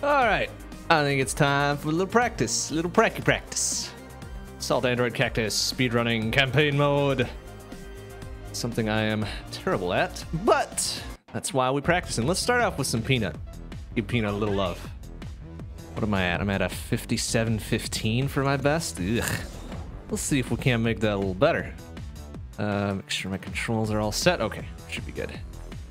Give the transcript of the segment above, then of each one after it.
All right, I think it's time for a little practice, a little practice. Salt Android Cactus speedrunning campaign mode. Something I am terrible at, but that's why we practice. And let's start off with some Peanut. Give Peanut a little love. What am I at? I'm at a 57-15 for my best. Ugh. Let's see if we can't make that a little better. Make sure my controls are all set. Okay, should be good.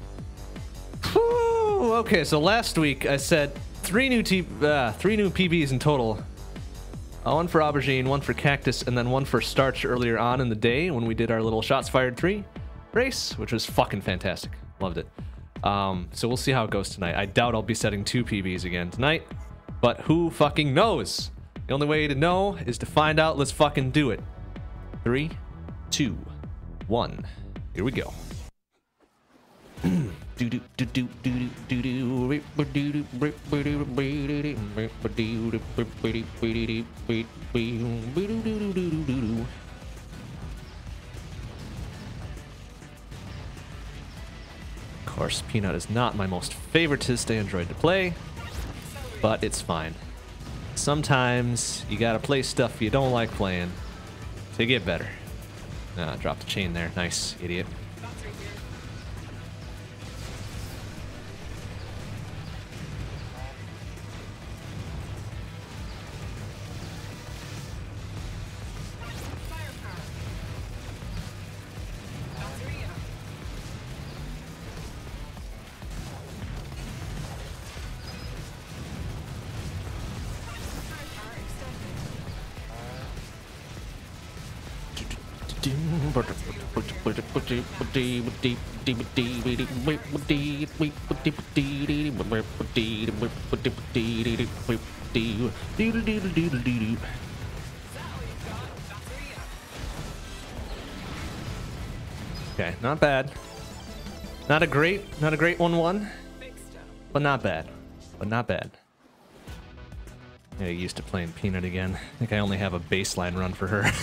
Whew, okay, so last week I said three new PBs in total. One for Aubergine, one for Cactus, and then one for Starch earlier on in the day when we did our little Shots Fired 3 race, which was fucking fantastic. Loved it. So we'll see how it goes tonight. I doubt I'll be setting 2 PBs again tonight, but who fucking knows? The only way to know is to find out. Let's fucking do it. 3, 2, 1. Here we go. Of course, Peanut is not my most favoritist android to play, but it's fine. Sometimes you gotta play stuff you don't like playing to get better. Drop the chain there. Nice, idiot. Okay, not bad. Not a great 1-1, but not bad. Yeah, used to playing Peanut again. I think I only have a baseline run for her.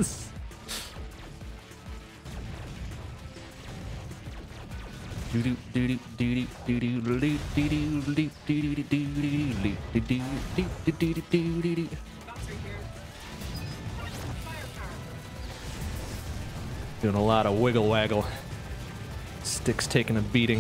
Doing a lot of wiggle waggle. Stick's taking a beating.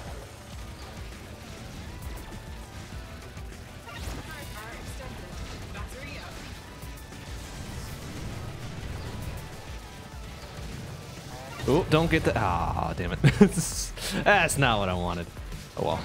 Oh, don't get the... Ah, damn it. That's not what I wanted. Oh well.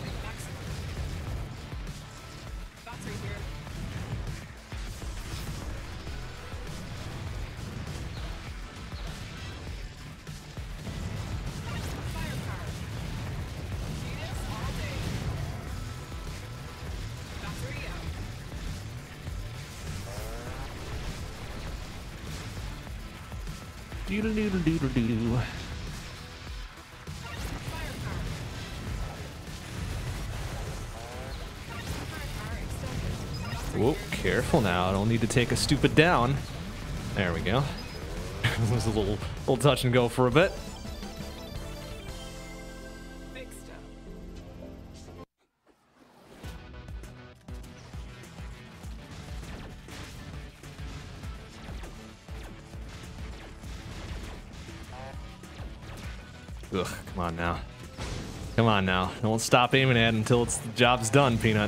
Doodle-doodle-doodle-doo. Whoa, careful now. I don't need to take a stupid down. There we go. It was a little touch and go for a bit. Ugh, come on now. Come on now. Don't stop aiming at it until the job's done, Peanut.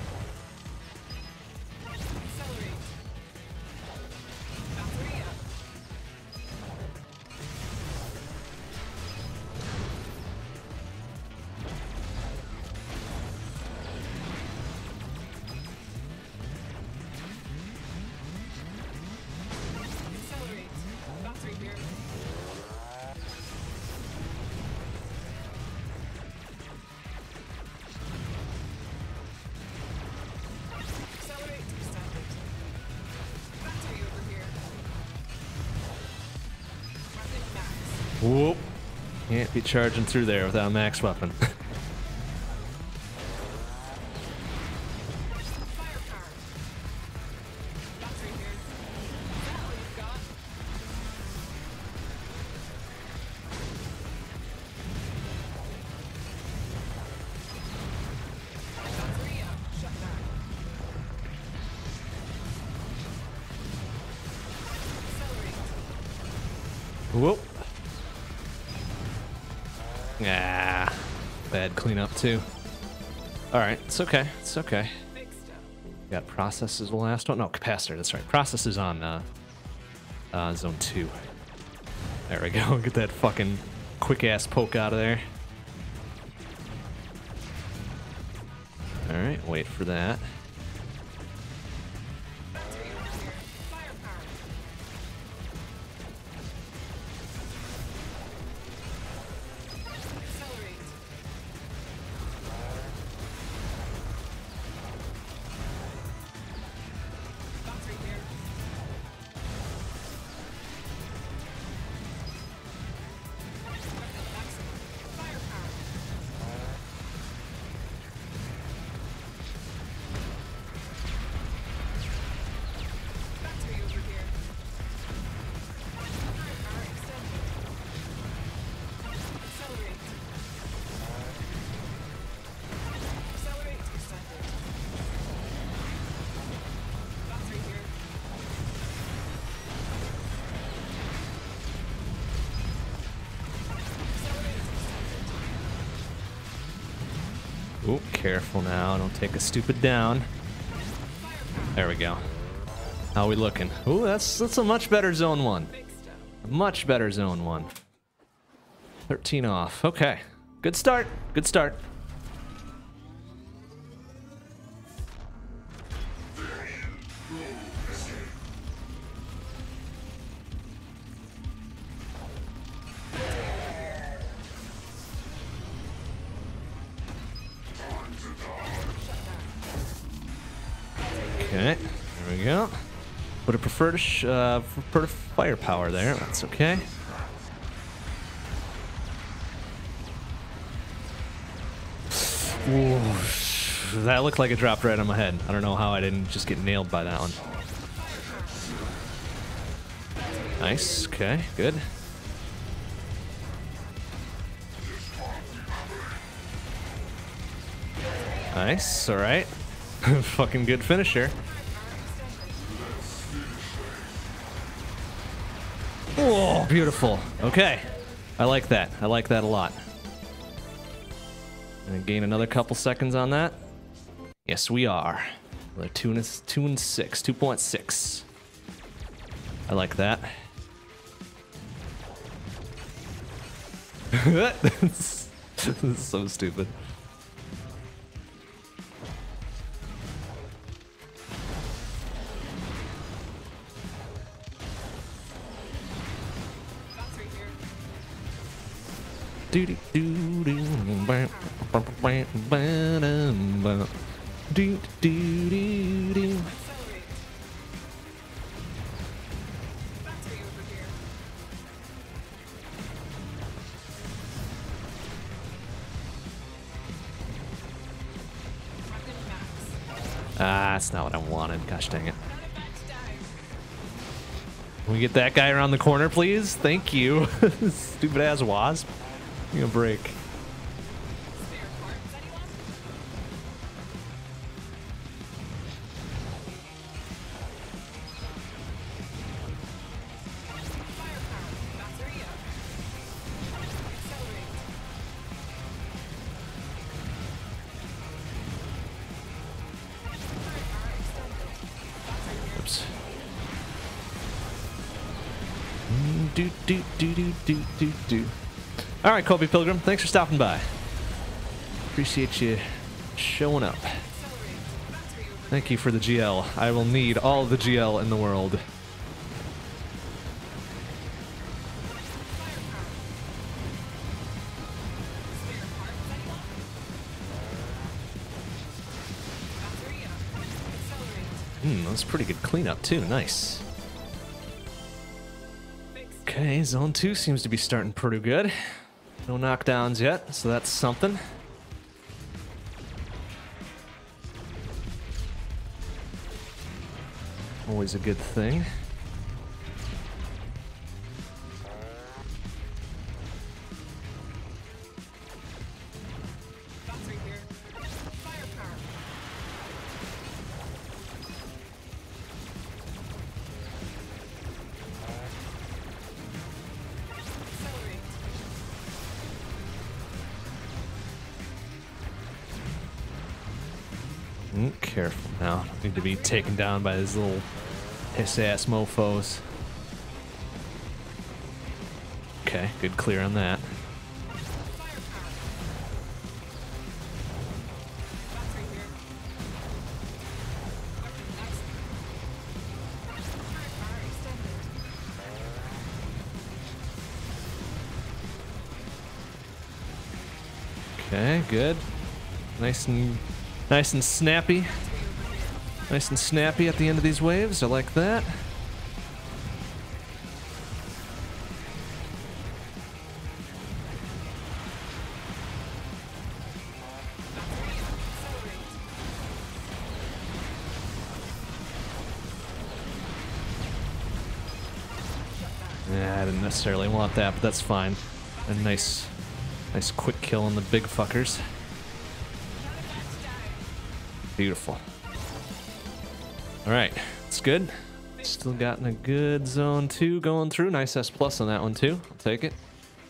Whoop. Can't be charging through there without a max weapon. Whoop. Ah, bad cleanup too. All right, it's okay. It's okay. Got process is the last one. No, capacitor. That's right. Process is on zone 2. There we go. Get that fucking quick ass poke out of there. All right, wait for that. Ooh, careful now. Don't take a stupid down. There we go. How are we looking? Ooh, that's a much better zone 1. Much better zone 1. 13 off. Okay. Good start. Good start. Okay, there we go. Would have preferred firepower there. That's okay. Ooh, that looked like it dropped right on my head. I don't know how I didn't just get nailed by that one. Nice. Okay, good. Nice. All right. Fucking good finisher. Oh, beautiful. Okay. I like that. I like that a lot. Gonna gain another couple seconds on that. Yes, we are. We're 2.6. I like that. This is so stupid. Do do do do do do do do. Ah, that's not what I wanted. Gosh dang it. Can we get that guy around the corner, please? Thank you. Stupid ass wasp. Give me a break. Oops. Do do do do do do do. All right, Colby Pilgrim, thanks for stopping by. Appreciate you showing up. Thank you for the GL. I will need all the GL in the world. That was pretty good cleanup too, nice. Okay, zone 2 seems to be starting pretty good. No knockdowns yet, so that's something. Always a good thing. Careful now. Need to be taken down by these little piss-ass mofos. Okay, good clear on that. Okay, good. Nice and snappy. Nice and snappy at the end of these waves. I like that. Yeah, I didn't necessarily want that, but that's fine. A nice quick kill on the big fuckers. Beautiful. Alright, that's good. Still gotten a good zone 2 going through. Nice S plus on that one too. I'll take it.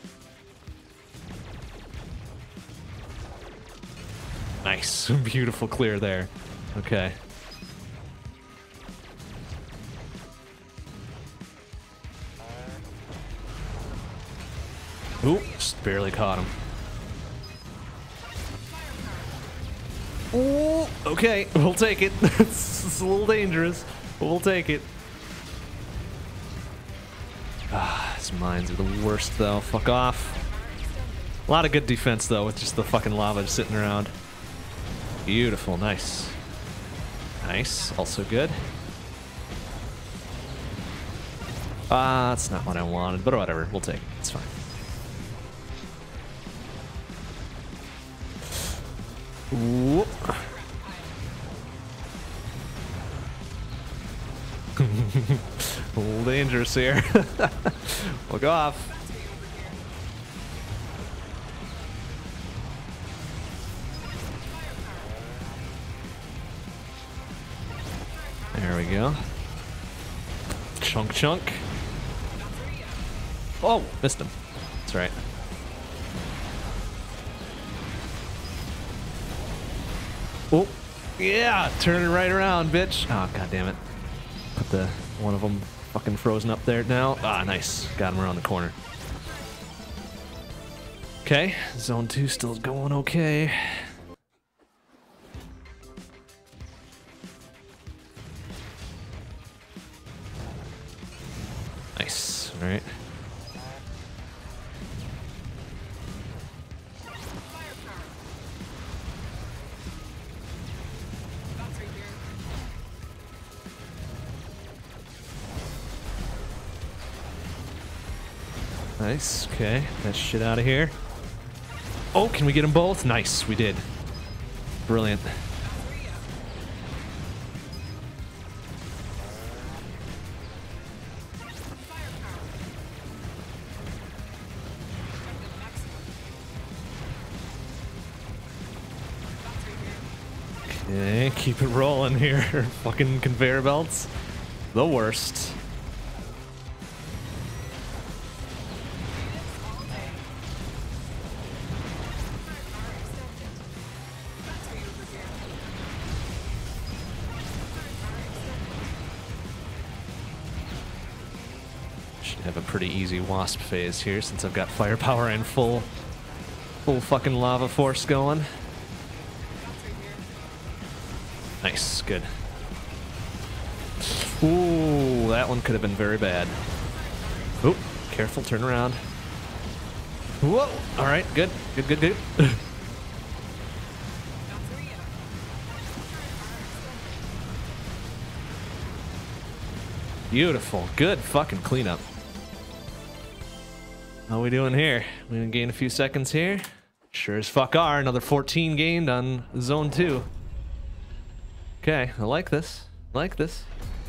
Nice. Beautiful clear there. Okay. Ooh, just barely caught him. Ooh, okay, we'll take it. It's a little dangerous, but we'll take it. Ah, his mines are the worst though. Fuck off. A lot of good defense though with just the fucking lava just sitting around. Beautiful, nice. Nice, also good. Ah, that's not what I wanted, but whatever, we'll take it. It's fine. Whoop. A little dangerous here. Look off. There we go. Chunk chunk. Oh, missed him. That's right. Oh, yeah, turn it right around, bitch. Oh, god damn it. Put the one of them fucking frozen up there now. Ah, nice. Got him around the corner. Okay, zone 2 still going okay. Nice, all right. Nice, okay, that shit out of here. Oh, can we get them both? Nice, we did. Brilliant. Okay, keep it rolling here. Fucking conveyor belts. The worst. Have a pretty easy wasp phase here since I've got firepower and full fucking lava force going. Nice, good. Ooh, that one could have been very bad. Oop, careful, turn around. Whoa, all right, good, good, good, good. Beautiful, good fucking cleanup. How we doing here? We gonna gain a few seconds here? Sure as fuck are. Another 14 gained on zone 2. Okay, I like this. I like this.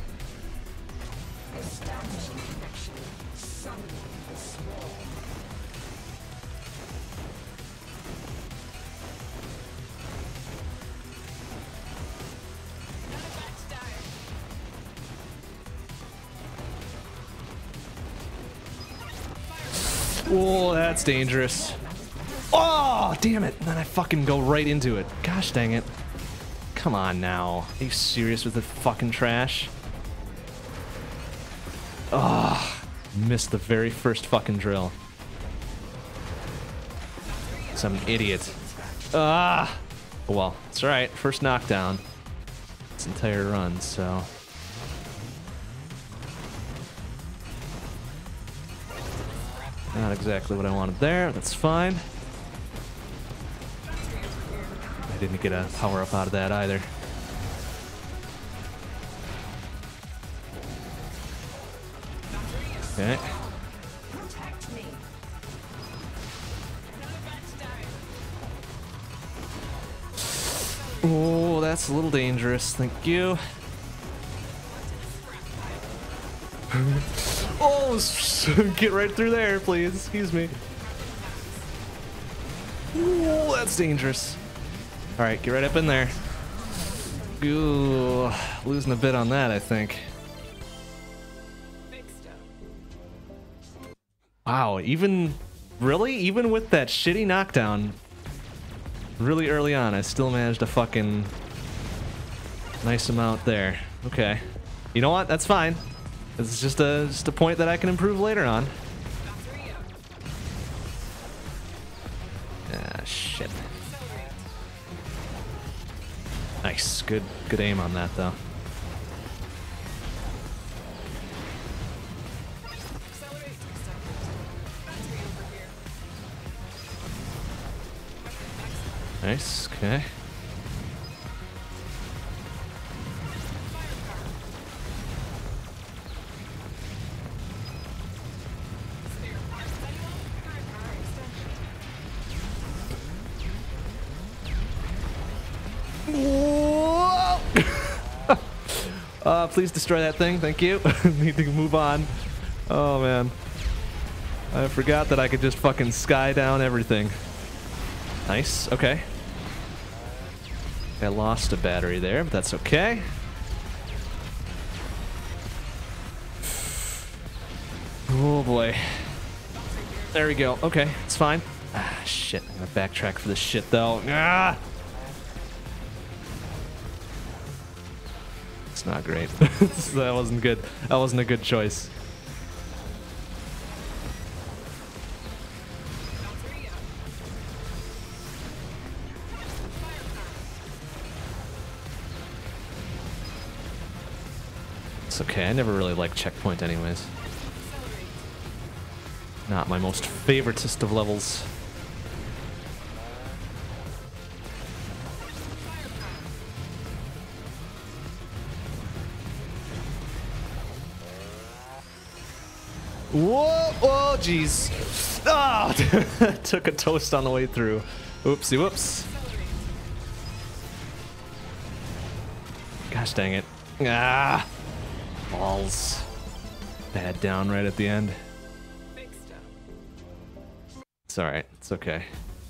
Oh, that's dangerous. Oh, damn it. And then I fucking go right into it. Gosh dang it. come on now. Are you serious with the fucking trash? Oh, missed the very first fucking drill. I'm an idiot. Ah! Well, it's alright. First knockdown. This entire run, so... Not exactly what I wanted there. That's fine. I didn't get a power-up out of that either. Okay. Oh, that's a little dangerous. Thank you. Oh, get right through there, please. Excuse me. Oh, that's dangerous. All right, get right up in there. Ooh, losing a bit on that, I think. Wow, even with that shitty knockdown really early on, I still managed a fucking nice amount there. Okay. You know what? That's fine. It's just a point that I can improve later on. Ah, shit. Nice. Good aim on that, though. Nice, okay. Please destroy that thing, thank you. Need to move on. Oh man. I forgot that I could just fucking sky down everything. Nice, okay. I lost a battery there, but that's okay. Oh boy. There we go. Okay, it's fine. Ah, shit. I'm gonna backtrack for this shit though. Ah! It's not great. That wasn't good. That wasn't a good choice. It's okay, I never really liked checkpoint anyways. Not my most favoritist of levels. Whoa! Oh, jeez. Ah! Took a toast on the way through. Oopsie whoops. Gosh dang it. Ah! Balls. Bad down right at the end. It's alright. It's okay.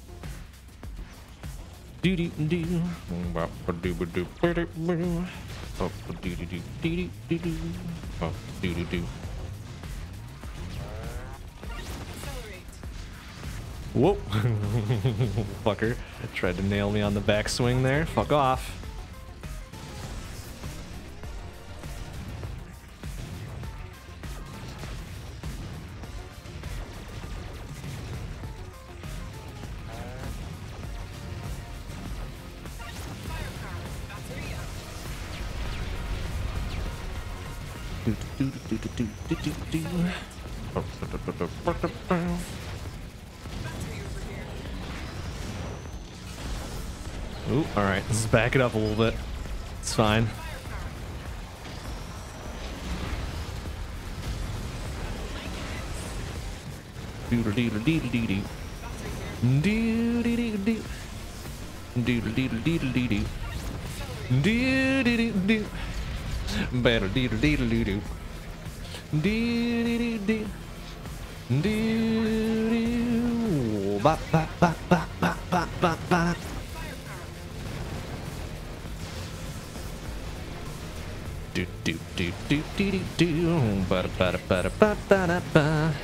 Do do do. Whoa. Fucker. Tried to nail me on the backswing there. Fuck off. Ooh, alright, let's back it up a little bit. It's fine. Doodle doodle doodle doodle. Doodle doodle doodle. Doodle doodle doodle doodle. Doodle doodle doodle. Better doodle doodle doodle. Doodle doodle doodle. Doodle. Ba ba ba ba ba ba ba ba. Do do do do do do do. Ba ba ba ba ba ba ba.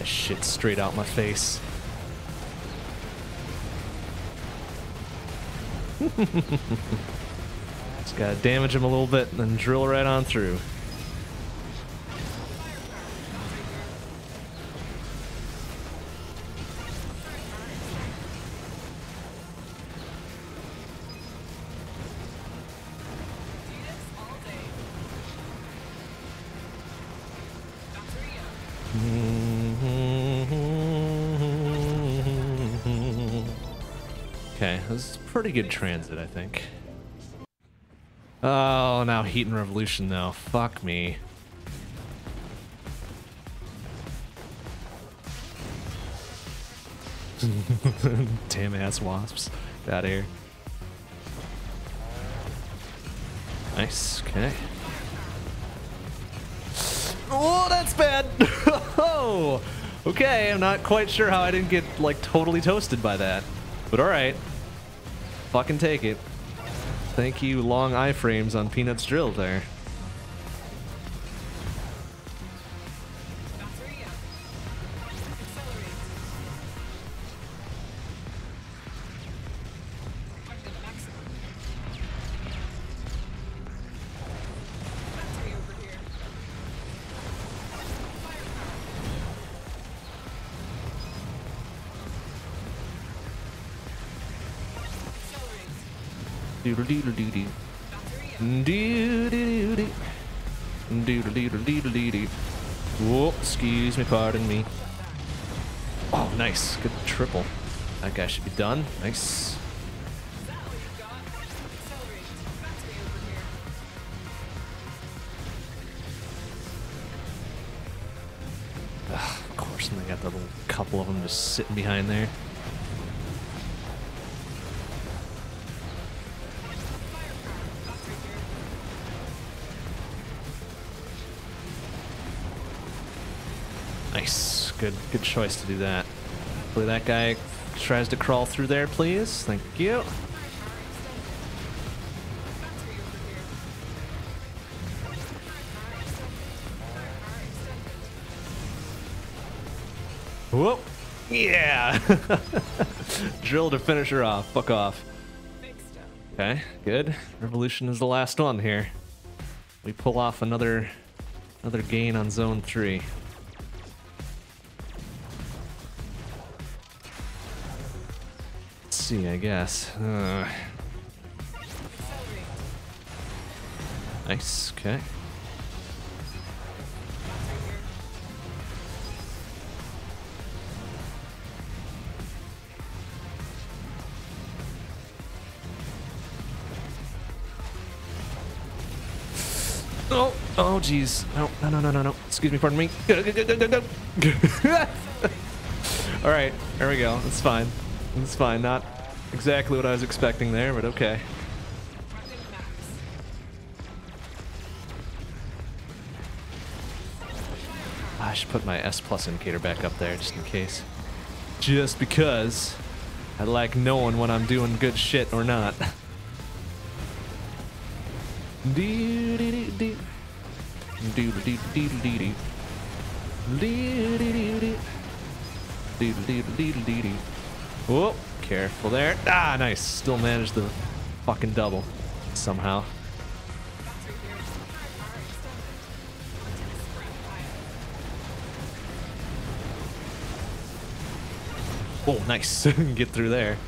that shit straight out my face. Just gotta damage him a little bit and then drill right on through. Okay, this is pretty good transit, I think. Oh, now Heat and Revolution, though. Fuck me. Damn ass wasps. Get out of here. Nice, okay. Oh, that's bad! Oh! Okay, I'm not quite sure how I didn't get, like, totally toasted by that. But alright. Fucking take it. Thank you, long iframes on Peanut's drill there. Doodle doodle doodle. Doodle doodle. Doodle doodle doodle doodle. Whoa, excuse me, pardon me. Oh, nice. Good triple. That guy should be done. Nice. Ugh, of course, and they got the little couple of them just sitting behind there. Nice. Good choice to do that. Hopefully that guy tries to crawl through there, please. Thank you. Whoop. Yeah. Drill to finish her off. Fuck off. Okay, good. Revolution is the last one here. We pull off another gain on zone 3. See, I guess. Nice, okay. Oh, geez. No. Excuse me, pardon me. All right, there we go. It's fine. It's fine. Not exactly what I was expecting there, but okay. I should put my S+ indicator back up there just in case. Just because I like knowing when I'm doing good shit or not. Whoa, careful there. Ah, nice. Still managed the fucking double somehow. Oh, nice. Get through there.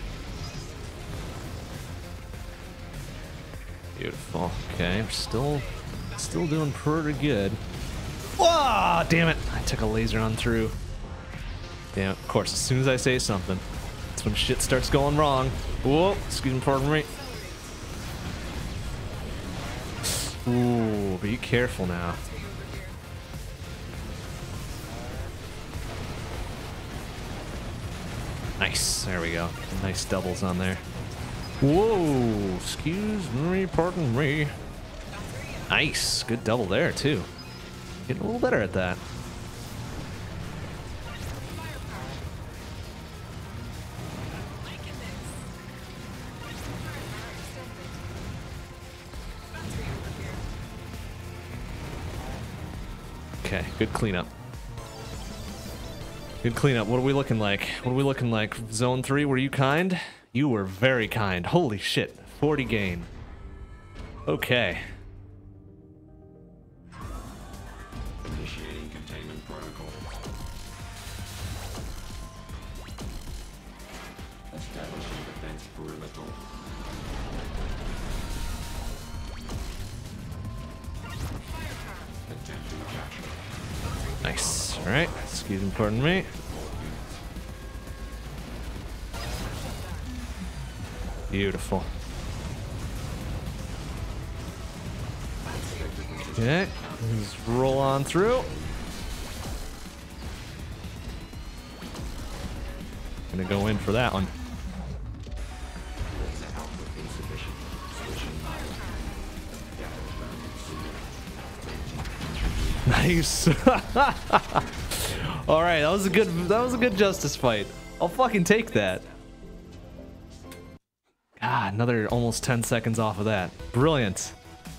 Beautiful. Okay, we're still doing pretty good. Whoa, damn it. I took a laser on through. Damn, of course, as soon as I say something, that's when shit starts going wrong. Whoa, excuse me, pardon me. Ooh, be careful now. Nice, there we go. Nice doubles on there. Whoa, excuse me, pardon me. Nice, good double there too. Getting a little better at that. Okay, good cleanup. Good cleanup. What are we looking like? What are we looking like? Zone 3, were you kind? You were very kind. Holy shit. 40 gain. Okay. Initiating containment protocol. Establishing defense perimeter. Attempting capture. Nice. Alright. Excuse me, pardon me. Beautiful. Okay. Let's roll on through. Gonna go in for that one. Nice. All right, that was a good justice fight. I'll fucking take that. God, another almost 10 seconds off of that. Brilliant.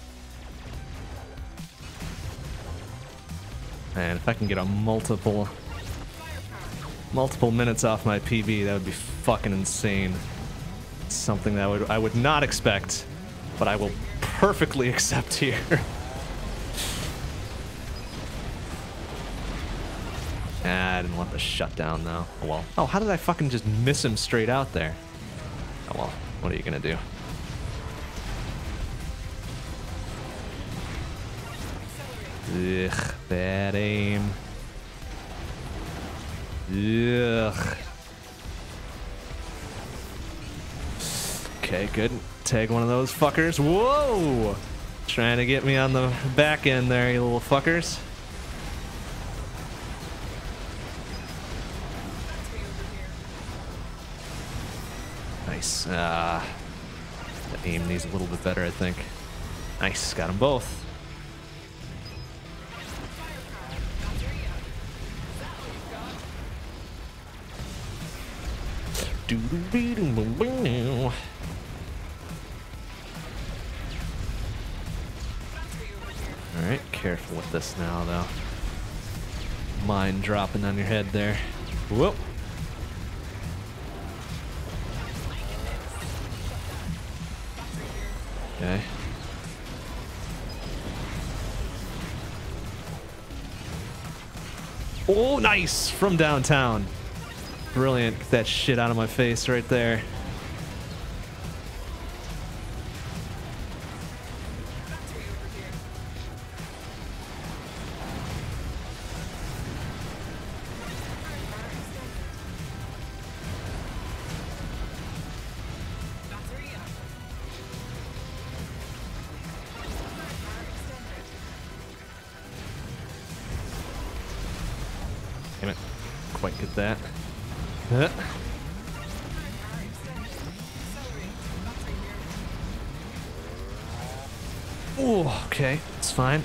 Man, if I can get a multiple minutes off my PB, that would be fucking insane. Something that I would not expect, but I will perfectly accept here. I didn't want the shutdown though. Oh well. Oh, how did I fucking just miss him straight out there? Oh well, what are you gonna do? Ugh, bad aim. Ugh. Okay, good. Tag one of those fuckers. Whoa! Trying to get me on the back end there, you little fuckers. Nice. The aim needs a little bit better, I think. Nice, got them both. Alright, careful with this now, though. Mine dropping on your head there. Whoop. Okay. Oh, nice! From downtown. Brilliant. Get that shit out of my face right there. Damn it. Quite get that. Oh, okay. It's fine.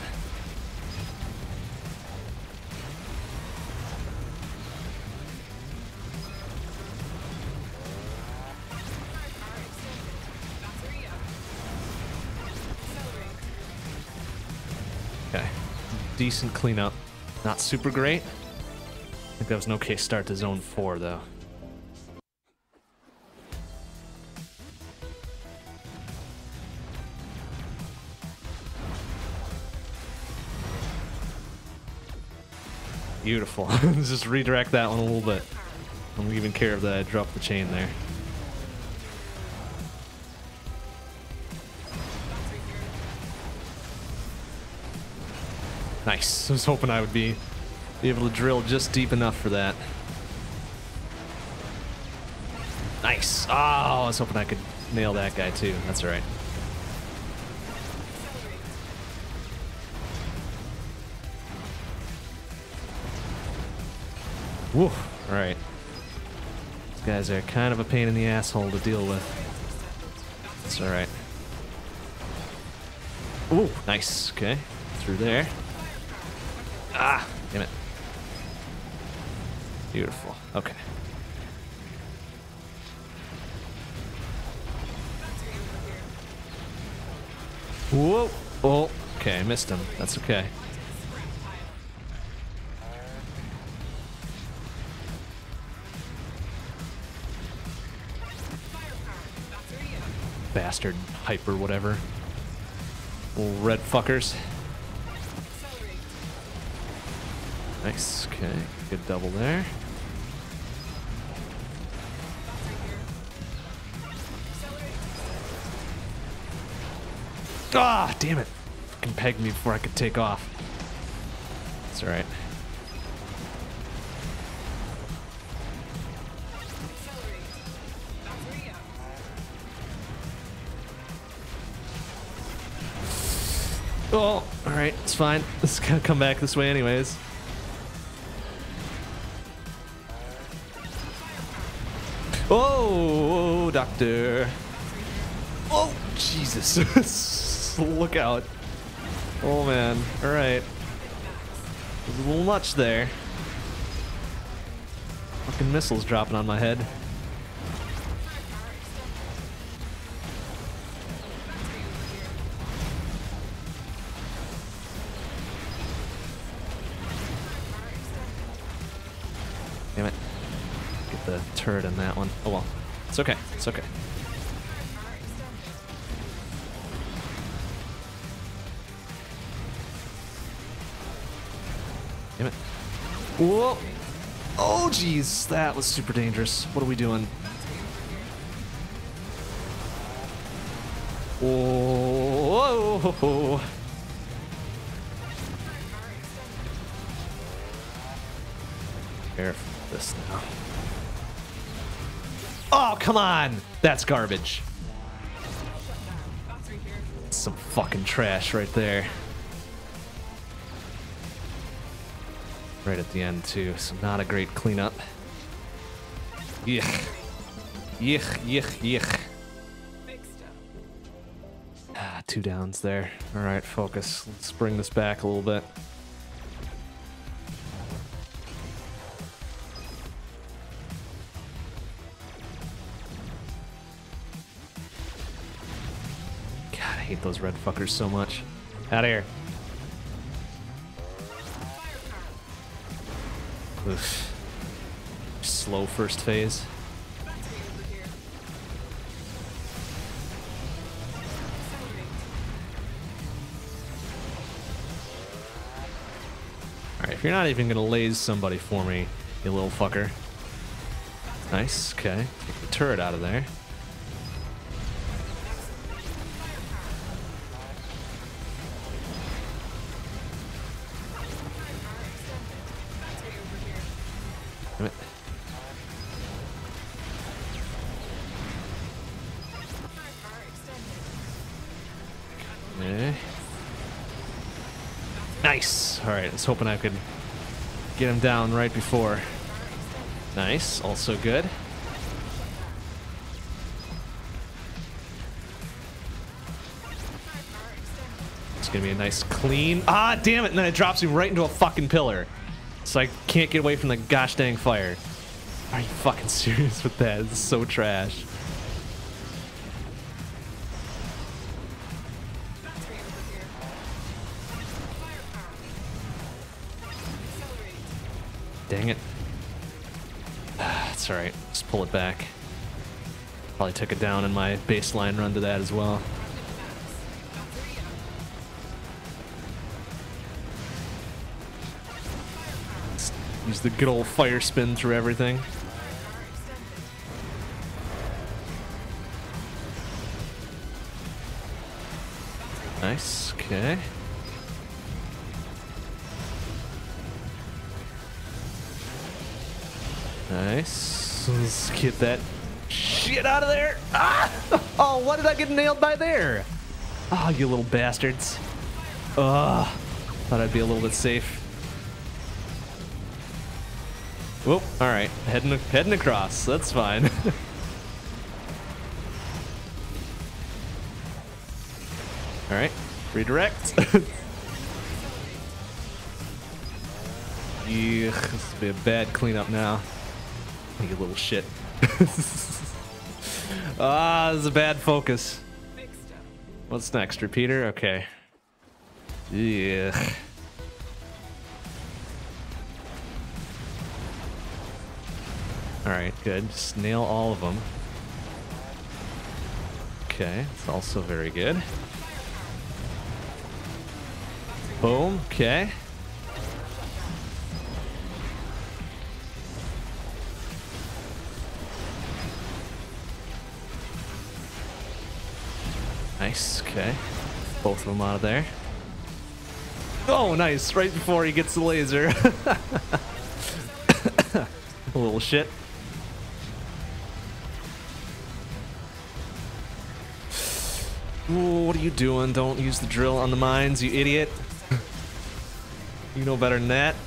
Okay. Decent cleanup. Not super great. I think that was an okay start to zone 4, though. Beautiful. Just redirect that one a little bit. I don't even care if that I dropped the chain there. Nice. I was hoping I would be able to drill just deep enough for that. Nice. Oh, I was hoping I could nail that guy too. That's all right. Woo. All right. These guys are kind of a pain in the asshole to deal with. It's all right. Ooh, nice. Okay, through there. Ah, damn it. Beautiful. Okay. Whoa. Oh, okay, I missed him. That's okay. bastard hyper whatever. Little red fuckers. Nice. Okay. Good double there. Ah, damn it. Fucking pegged me before I could take off. It's alright. Oh, alright, it's fine. It's gonna come back this way anyways. Oh, doctor. Oh, Jesus. Look out. Oh, man. Alright. There's a little much there. Fucking missiles dropping on my head. Damn it. Get the turret in that one. Oh well. It's okay. It's okay. Damn it. Whoa! Oh, jeez. That was super dangerous. What are we doing? Whoa! Whoa. Careful with this now. Oh, come on! That's garbage. Some fucking trash right there. Right at the end, too, so not a great cleanup. Yuck. Yuck, yuck, yuck. Ah, 2 downs there. Alright, focus. Let's bring this back a little bit. God, I hate those red fuckers so much. Out of here. Oof. Slow first phase. Alright, if you're not even gonna laze somebody for me, you little fucker. Nice, okay. Take the turret out of there. Damn it. Okay. Nice. All right, I was hoping I could get him down right before. Nice. Also good. It's gonna be a nice clean. Ah, damn it! And then it drops me right into a fucking pillar. So I can't get away from the gosh dang fire. Are you fucking serious with that? This is so trash. Dang it. It's alright. Just pull it back. Probably took it down in my baseline run to that as well. Use the good old fire spin through everything. Nice, okay. Nice. Let's get that shit out of there. Ah! Oh, why did I get nailed by there? Oh, you little bastards. Ugh. Thought I'd be a little bit safe. Whoop, alright. Heading across. That's fine. Alright. Redirect. Yeah, this will be a bad cleanup now. You little shit. Ah, this is a bad focus. What's next? Repeater? Okay. Yeah. Alright, good. Just nail all of them. Okay, it's also very good. Boom. Okay. Nice. Okay. Both of them out of there. Oh, nice. Right before he gets the laser. A little shit. Ooh, what are you doing? Don't use the drill on the mines, you idiot. You know better than that.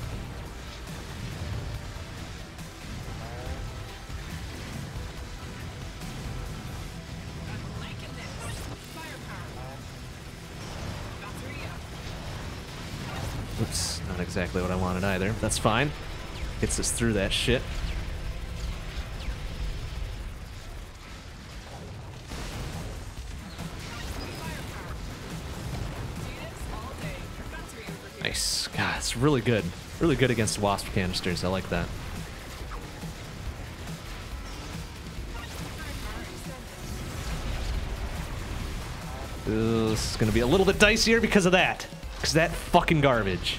Oops, not exactly what I wanted either. That's fine. Gets us through that shit. Nice. God, it's really good. Really good against wasp canisters. I like that. This is gonna be a little bit dicier because of that. Because that fucking garbage.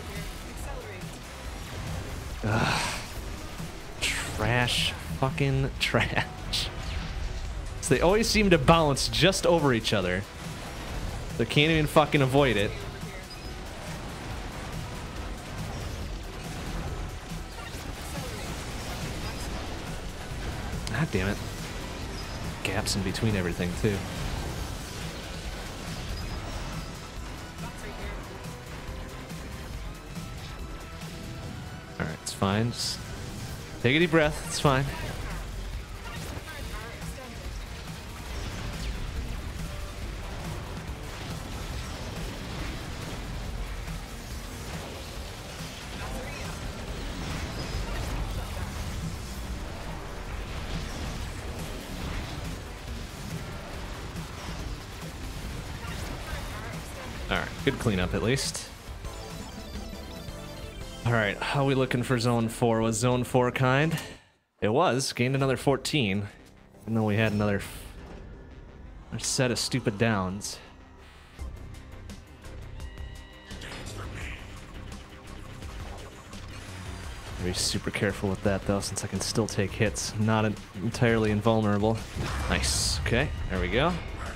Ugh. Trash. Fucking trash. So they always seem to bounce just over each other. They can't even fucking avoid it. God damn it. Gaps in between everything, too. Alright, it's fine. Just take a deep breath. It's fine. Alright, good cleanup at least. Alright, how are we looking for zone 4? Was zone 4 kind? It was. Gained another 14. Even though we had another set of stupid downs. Be super careful with that though, since I can still take hits. Not entirely invulnerable. Nice. Okay, there we go.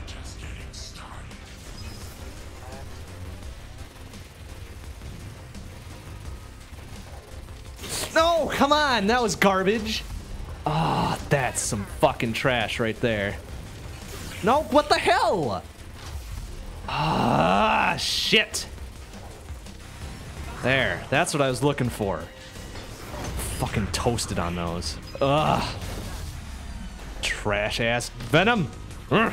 No, come on, that was garbage. Ah, oh, that's some fucking trash right there. Nope, what the hell? Ah, shit. There, that's what I was looking for. Fucking toasted on those. Ugh. Trash ass venom. Ugh.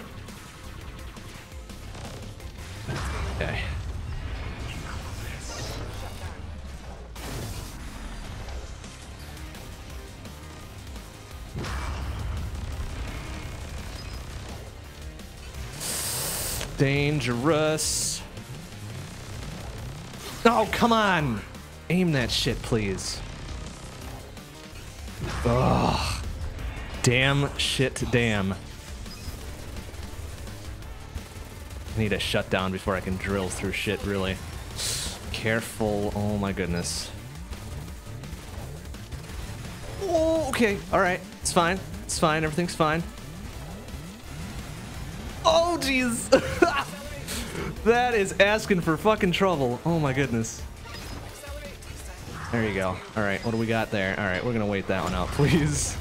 Okay. Dangerous. Oh, come on. Aim that shit, please. Ugh. Damn shit, damn. I need a shutdown before I can drill through shit, really. Careful. Oh my goodness. Oh, okay. Alright. It's fine. It's fine. Everything's fine. Oh, jeez. That is asking for fucking trouble. Oh my goodness. There you go. Alright, what do we got there? Alright, we're gonna wait that one out, please.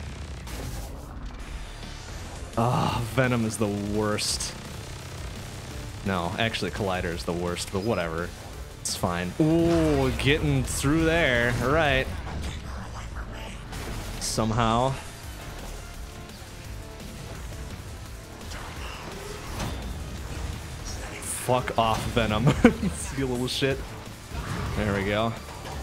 Ah, Venom is the worst. No, actually Collider is the worst, but whatever. It's fine. Ooh, getting through there. Alright. Somehow. Fuck off, Venom. You little shit. There we go.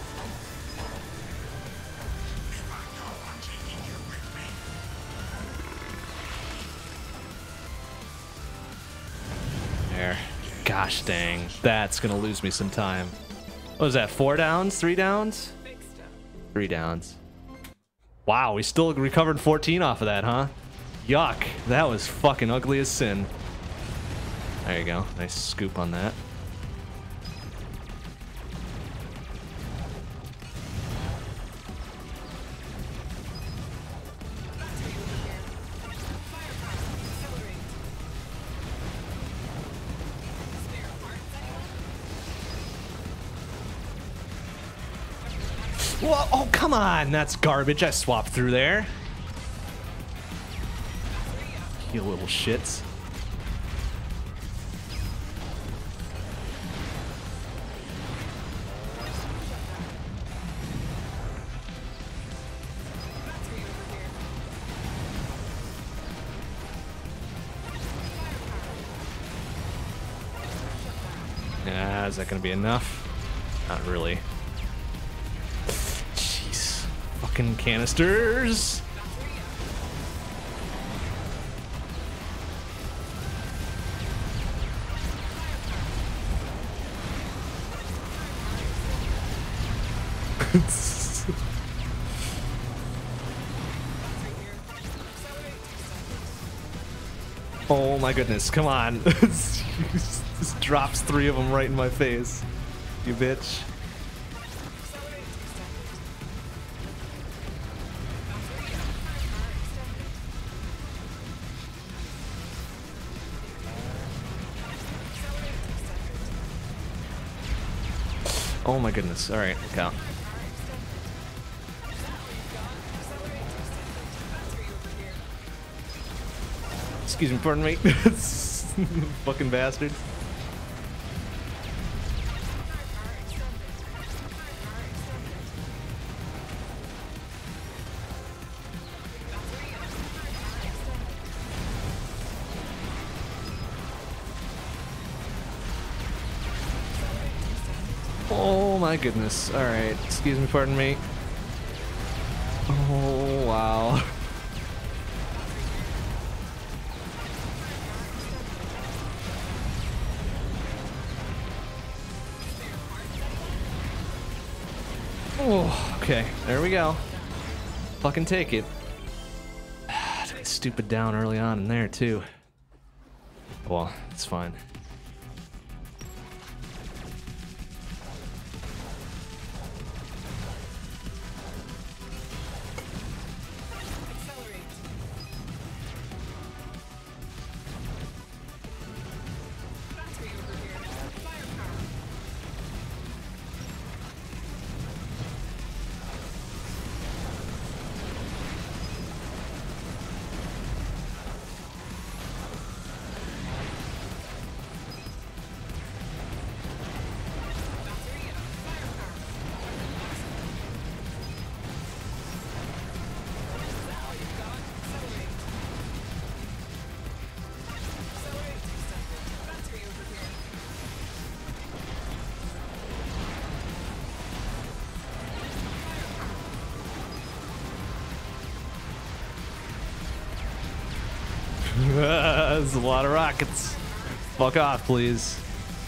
There. Gosh dang. That's gonna lose me some time. What was that? 4 downs? 3 downs? 3 downs. Wow, we still recovered 14 off of that, huh? Yuck. That was fucking ugly as sin. There you go. Nice scoop on that. Whoa, oh, come on. That's garbage. I swapped through there. You little shits. Yeah, is that gonna be enough? Not really. Jeez. Fucking canisters. Oh my goodness, come on. This drops 3 of them right in my face. You bitch. Oh my goodness. Alright, okay. Excuse me, pardon me. Fucking bastard. Oh my goodness. Alright, excuse me, pardon me. Oh, wow. Oh, okay, there we go. Fucking take it. Took a stupid down early on in there, too. Well, it's fine. There's a lot of rockets. Fuck off, please.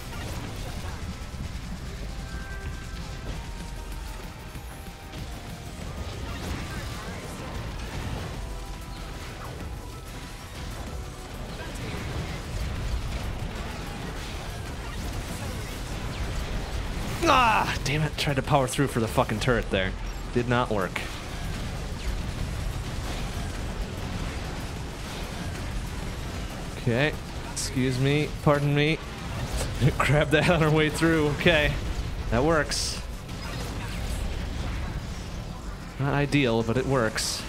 Ah, damn it. Tried to power through for the fucking turret there. Did not work. Okay, excuse me, pardon me. Grab that on our way through. Okay, that works. Not ideal, but it works.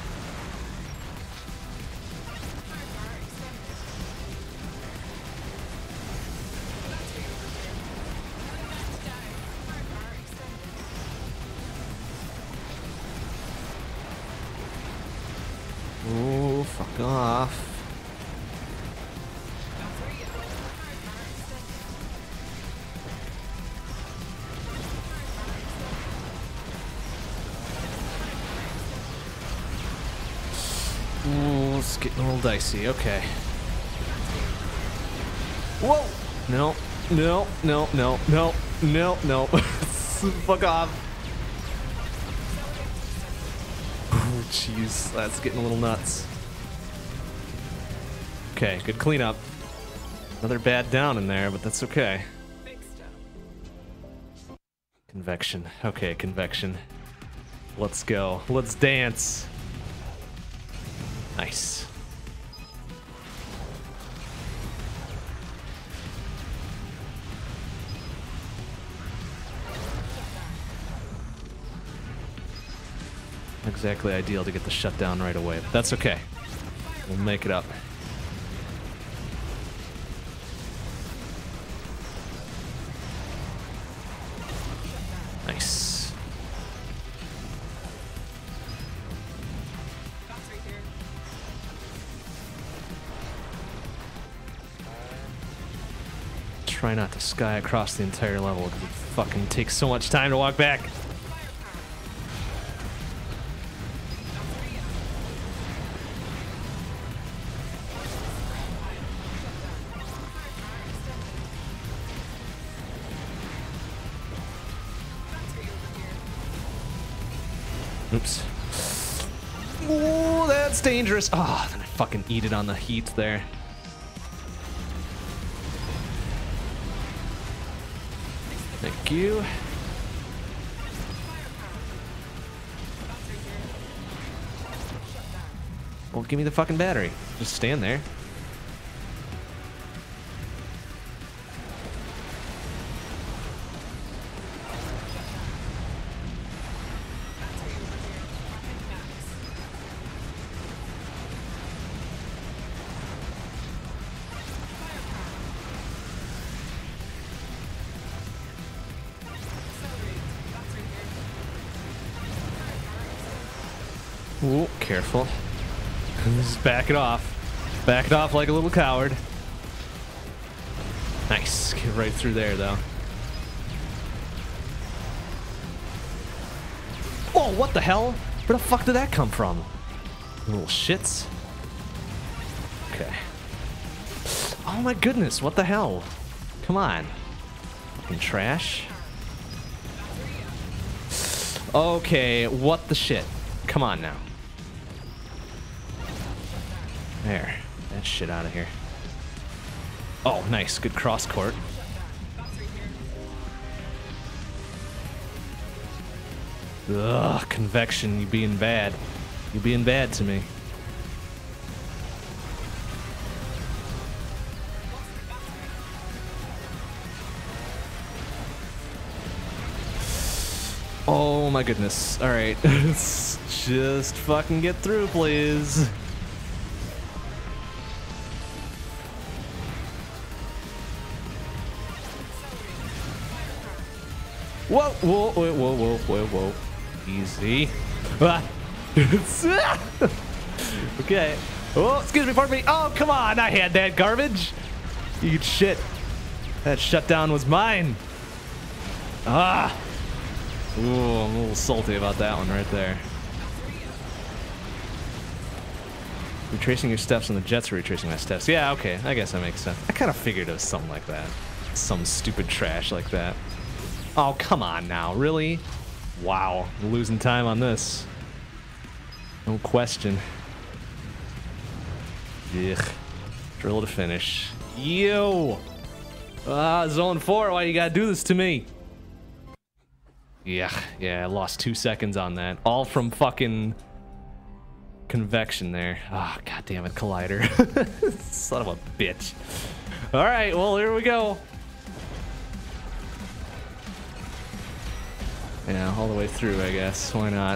Oh, fuck off. Ooh, it's getting a little dicey. Okay. Whoa! No, no, no, no, no, no, no. Fuck off. Oh, jeez. That's getting a little nuts. Okay, good cleanup. Another bad down in there, but that's okay. Convection. Okay, convection. Let's go. Let's dance. Nice. Not exactly ideal to get the shutdown right away, but that's okay. We'll make it up. Nice. Try not to sky across the entire level because it fucking takes so much time to walk back. Oops. Oh, that's dangerous. Oh, then I fucking eat it on the heat there. Thank you. Well, give me the fucking battery. Just stand there. Ooh, careful. Just back it off. Back it off like a little coward. Nice. Get right through there, though. Oh, what the hell? Where the fuck did that come from? Little shits. Okay. Oh my goodness, what the hell? Come on. Fucking trash. Okay, what the shit? Come on now. There. That shit out of here. Oh, nice. Good cross court. Ugh, convection, you being bad. You being bad to me. Oh my goodness. Alright. Just fucking get through, please. Whoa, whoa, whoa, whoa, whoa, whoa, whoa. Easy. Ah. Okay. Oh, excuse me, pardon me. Oh, come on. I had that garbage. You shit. That shutdown was mine. Ah. Ooh, I'm a little salty about that one right there. Retracing your steps and the jets are retracing my steps. Yeah, okay. I guess that makes sense. I kind of figured it was something like that. Some stupid trash like that. Oh, come on now. Really? Wow. I'm losing time on this. No question. Ugh. Drill to finish. Yo! Zone 4, why you gotta do this to me? Yeah, I lost 2 seconds on that. All from fucking convection there. Ah, oh, god damn it, Collider. Son of a bitch. Alright, well, here we go. Yeah, all the way through, I guess. Why not?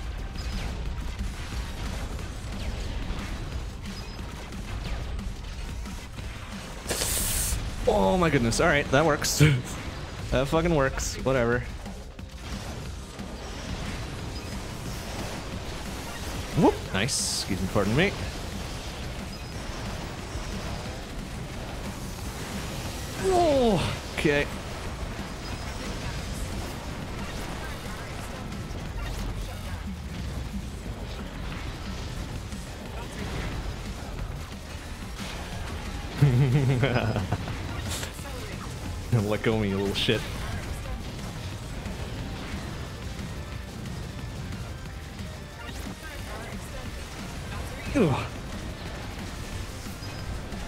Oh my goodness. Alright, that works. That fucking works. Whatever. Whoop. Nice. Excuse me, pardon me. Oh, okay. Let go of me, you little shit. Ugh.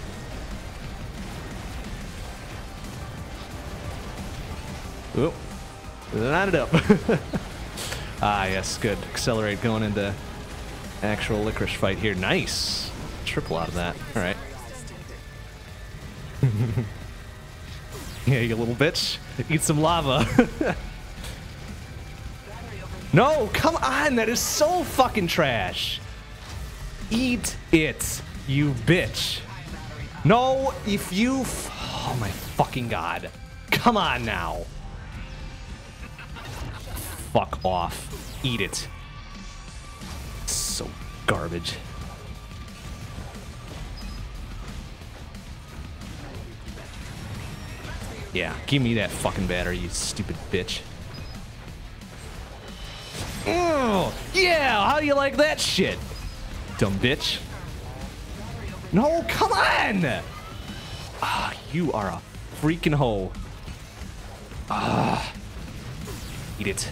Oop. Line it up. Ah, yes, good. Accelerate going into actual licorice fight here. Nice. Triple out of that. All right. Yeah, you little bitch. Eat some lava. No, come on. That is so fucking trash. Eat it, you bitch. No, if you... Oh, my fucking God. Come on now. Fuck off. Eat it. So garbage. Yeah, give me that fucking battery, you stupid bitch. Oh, yeah, how do you like that shit? Dumb bitch. No, come on! Ah, you are a freaking hoe. Ah. Eat it.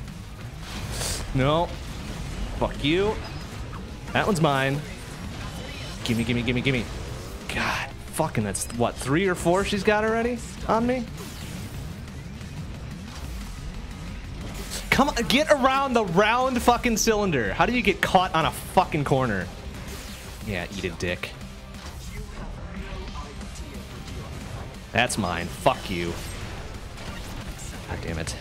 No. Fuck you. That one's mine. Gimme, gimme, gimme, gimme. God, fucking that's what, 3 or 4 she's got already on me? Come on, get around the round fucking cylinder. How do you get caught on a fucking corner? Yeah, eat it, dick. That's mine. Fuck you. God damn it.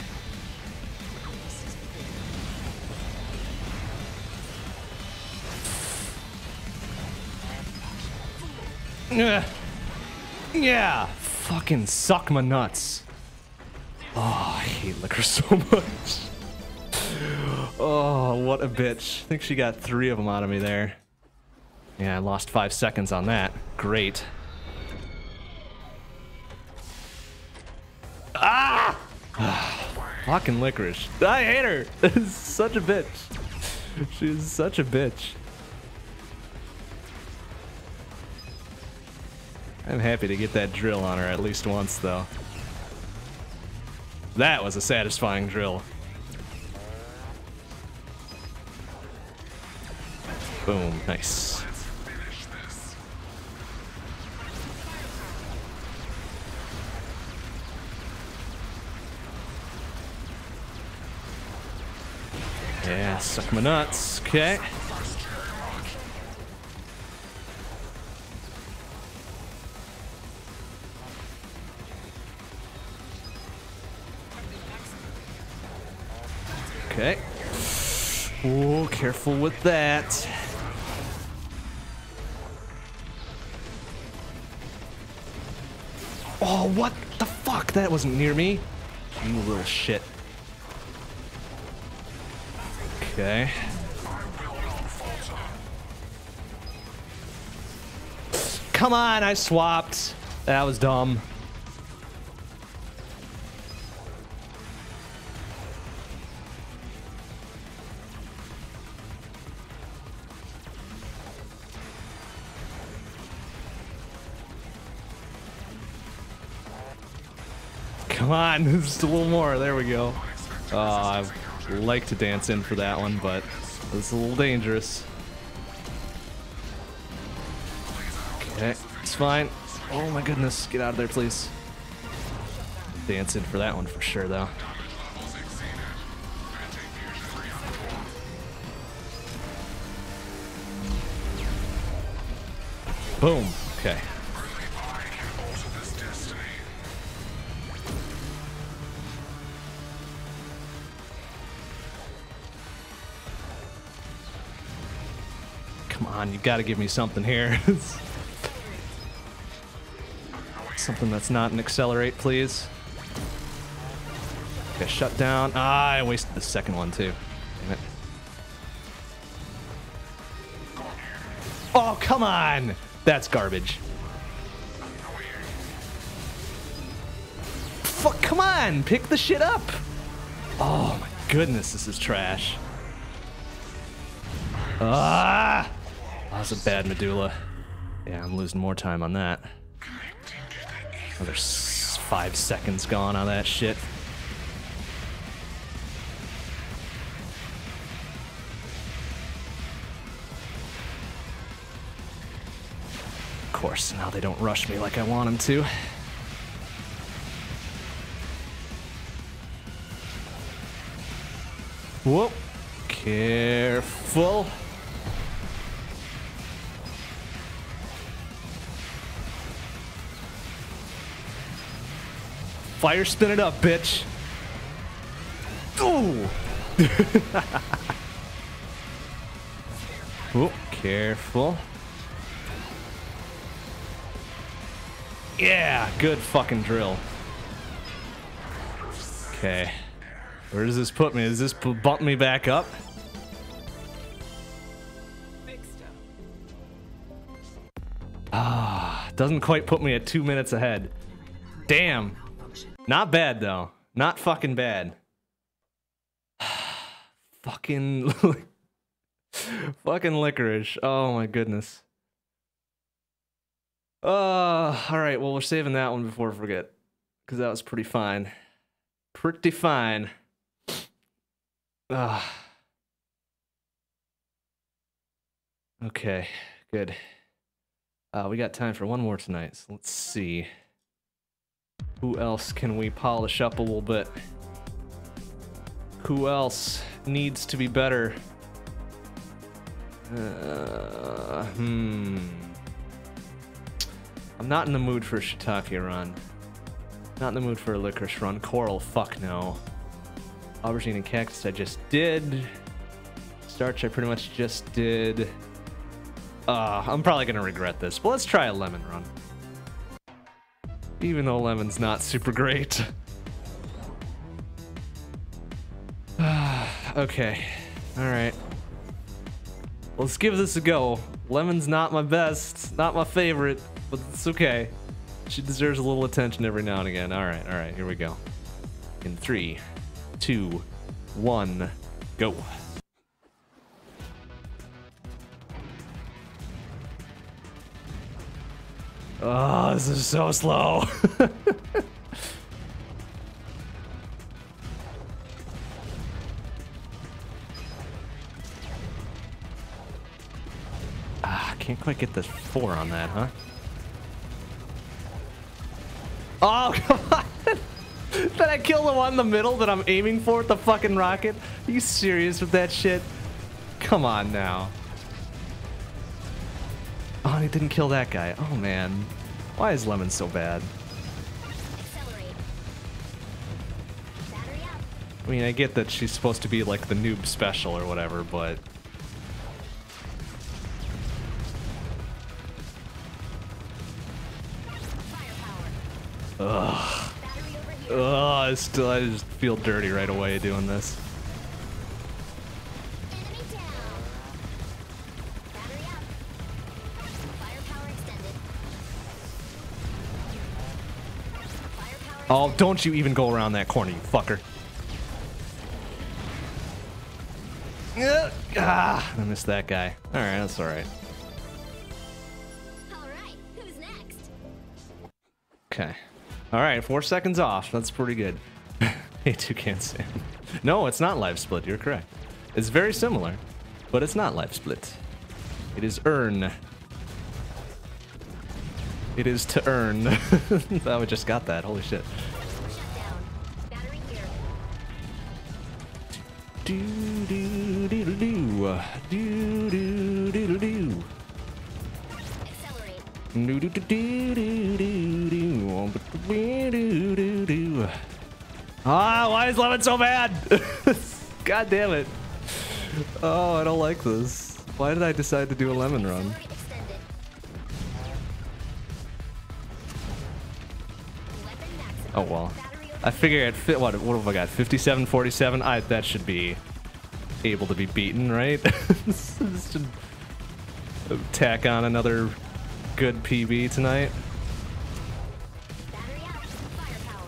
Yeah, fucking suck my nuts. Oh, I hate liquor so much. Oh, what a bitch. I think she got 3 of them out of me there. Yeah, I lost 5 seconds on that. Great. Ah! Fucking licorice. I hate her. Such a bitch. She's such a bitch. I'm happy to get that drill on her at least once, though. That was a satisfying drill. Boom. Nice. Yeah, suck my nuts. Okay. Okay. Oh, careful with that. Oh, what the fuck? That wasn't near me. You little shit. Okay. Come on, I swapped. That was dumb. Come on, just a little more. There we go. I like to dance in for that one, but it's a little dangerous. Okay, it's fine. Oh my goodness, get out of there, please. Dance in for that one for sure, though. Boom. Okay. Come on, you gotta give me something here. Something that's not an accelerate, please. Okay, shut down. Ah, I wasted the second one too. Damn it. Oh, come on! That's garbage. Fuck, come on! Pick the shit up! Oh my goodness, this is trash. Ah! That was a bad medulla. Yeah, I'm losing more time on that. Another 5 seconds gone on that shit. Of course, now they don't rush me like I want them to. Whoop. Careful. Fire spin it up, bitch. Ooh. Whoop. Careful. Yeah, good fucking drill. Okay. Where does this put me? Does this bump me back up? Ah, doesn't quite put me at 2 minutes ahead. Damn. Not bad though. Not fucking bad. Fucking fucking licorice. Oh my goodness. Alright, well we're saving that one before I forget. Because that was pretty fine. Pretty fine. Okay, good. We got time for one more tonight, so let's see. Who else can we polish up a little bit? Who else needs to be better? I'm not in the mood for a shiitake run. Not in the mood for a licorice run. Coral, fuck no. Aubergine and cactus I just did. Starch I pretty much just did. I'm probably gonna regret this, but let's try a lemon run. Even though lemon's not super great. Okay, alright. Let's give this a go. Lemon's not my best, not my favorite, but it's okay. She deserves a little attention every now and again. Alright, here we go. In 3, 2, 1, go. Oh, this is so slow. Can't quite get the 4 on that, huh? Oh, come on! Did I kill the one in the middle that I'm aiming for with the fucking rocket? Are you serious with that shit? Come on now. Oh, he didn't kill that guy. Oh, man. Why is Lemon so bad? I mean, I get that she's supposed to be like the noob special or whatever, but... Ugh. Ugh, I just feel dirty right away doing this. Oh, don't you even go around that corner, you fucker. I missed that guy. Alright, that's alright. Alright, who's next? Okay. Alright, 4 seconds off. That's pretty good. Hey, Toucan Sam. No, it's not Live Split. You're correct. It's very similar, but it's not Live Split. It is earn. It is to earn. Oh, we just got that. Holy shit. Shutdown. Battery here. Do do do do do do do do do. Accelerate. Do do do do do do do do do. Ah, why is Lemon so bad? God damn it. Oh, I don't like this. Why did I decide to do a lemon run? Accelerate extended. Weapon maximum. Oh well. Battery over I figure I'd fit what have I got? 57, 47? That should be able to be beaten, right? This should tack on another good PB tonight. Battery out. Firepower.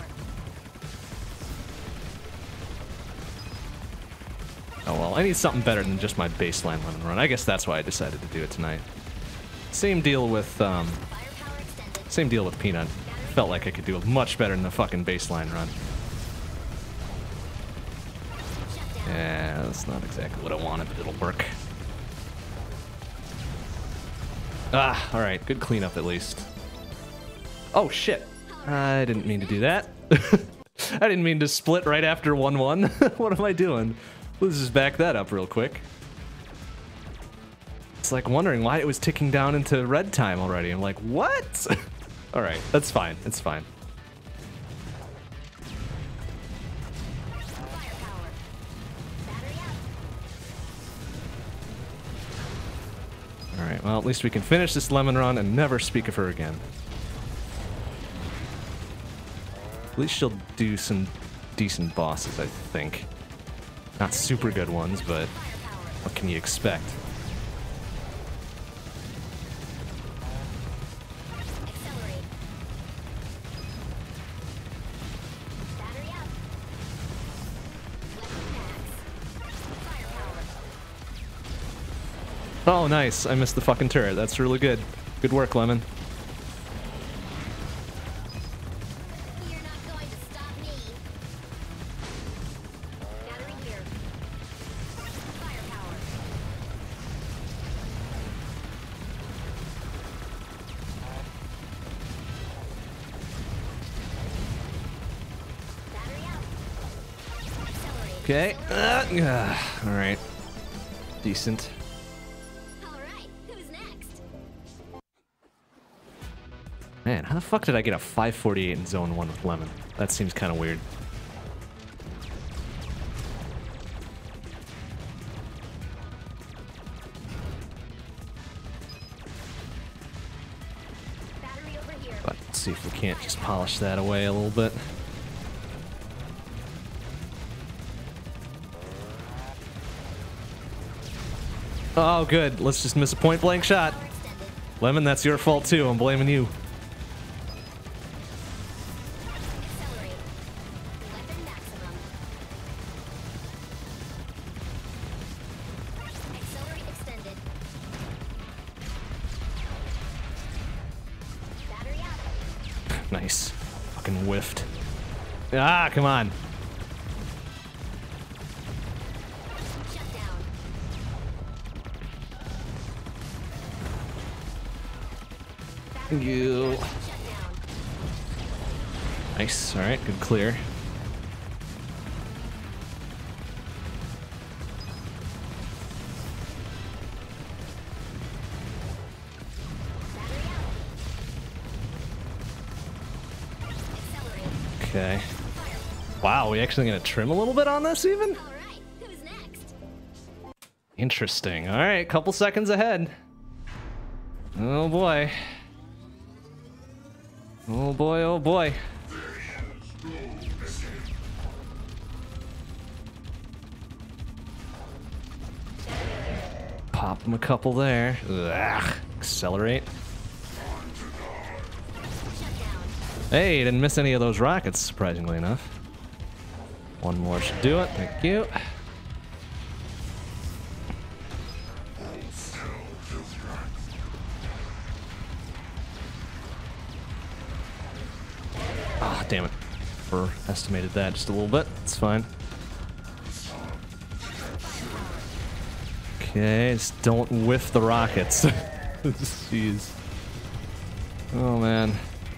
Oh well, I need something better than just my baseline lemon run. I guess that's why I decided to do it tonight. Same deal with Firepower extended. same deal with Peanut. Felt like I could do much better than the fucking baseline run. Shutdown. Yeah, that's not exactly what I wanted, but it'll work. Ah, alright, good cleanup at least. Oh shit. I didn't mean to do that. I didn't mean to split right after 1-1. What am I doing? Let's just back that up real quick. It's like wondering why it was ticking down into red time already. I'm like, what? All right, that's fine. It's fine. Firepower. Battery up. All right, well, at least we can finish this lemon run and never speak of her again. At least she'll do some decent bosses, I think. Not super good ones, but Firepower. what can you expect? Accelerate. Battery up. Weapon max. Firepower. Oh, nice. I missed the fucking turret. That's really good. Good work, Lemon. You're not going to stop me. Battery here. Firepower. Battery up. Accelerate. Okay. All right. Decent. All right. Who's next? Man, how the fuck did I get a 548 in Zone 1 with Lemon? That seems kind of weird. Battery over here. But let's see if we can't just polish that away a little bit. Oh, good. Let's just miss a point blank shot. Power extended. Lemon, that's your fault too. I'm blaming you. Accelerate. Weapon maximum. Accelerate extended. Battery up. Nice. Fucking whiffed. Ah, come on. Shut down. Battery You. shut down. Nice. All right. Good clear. Battery up. Accelerate. Okay. Fire. Wow, we actually gonna trim a little bit on this even? All right. Who's next? Interesting. All right, couple seconds ahead. Oh boy. Oh boy, oh boy. Pop him a couple there. Ugh. Accelerate. Shut down. Hey, didn't miss any of those rockets, surprisingly enough. One more should do it. Thank you. Ah, damn it. Overestimated that just a little bit. It's fine. Okay, just don't whiff the rockets. Jeez. Oh, man.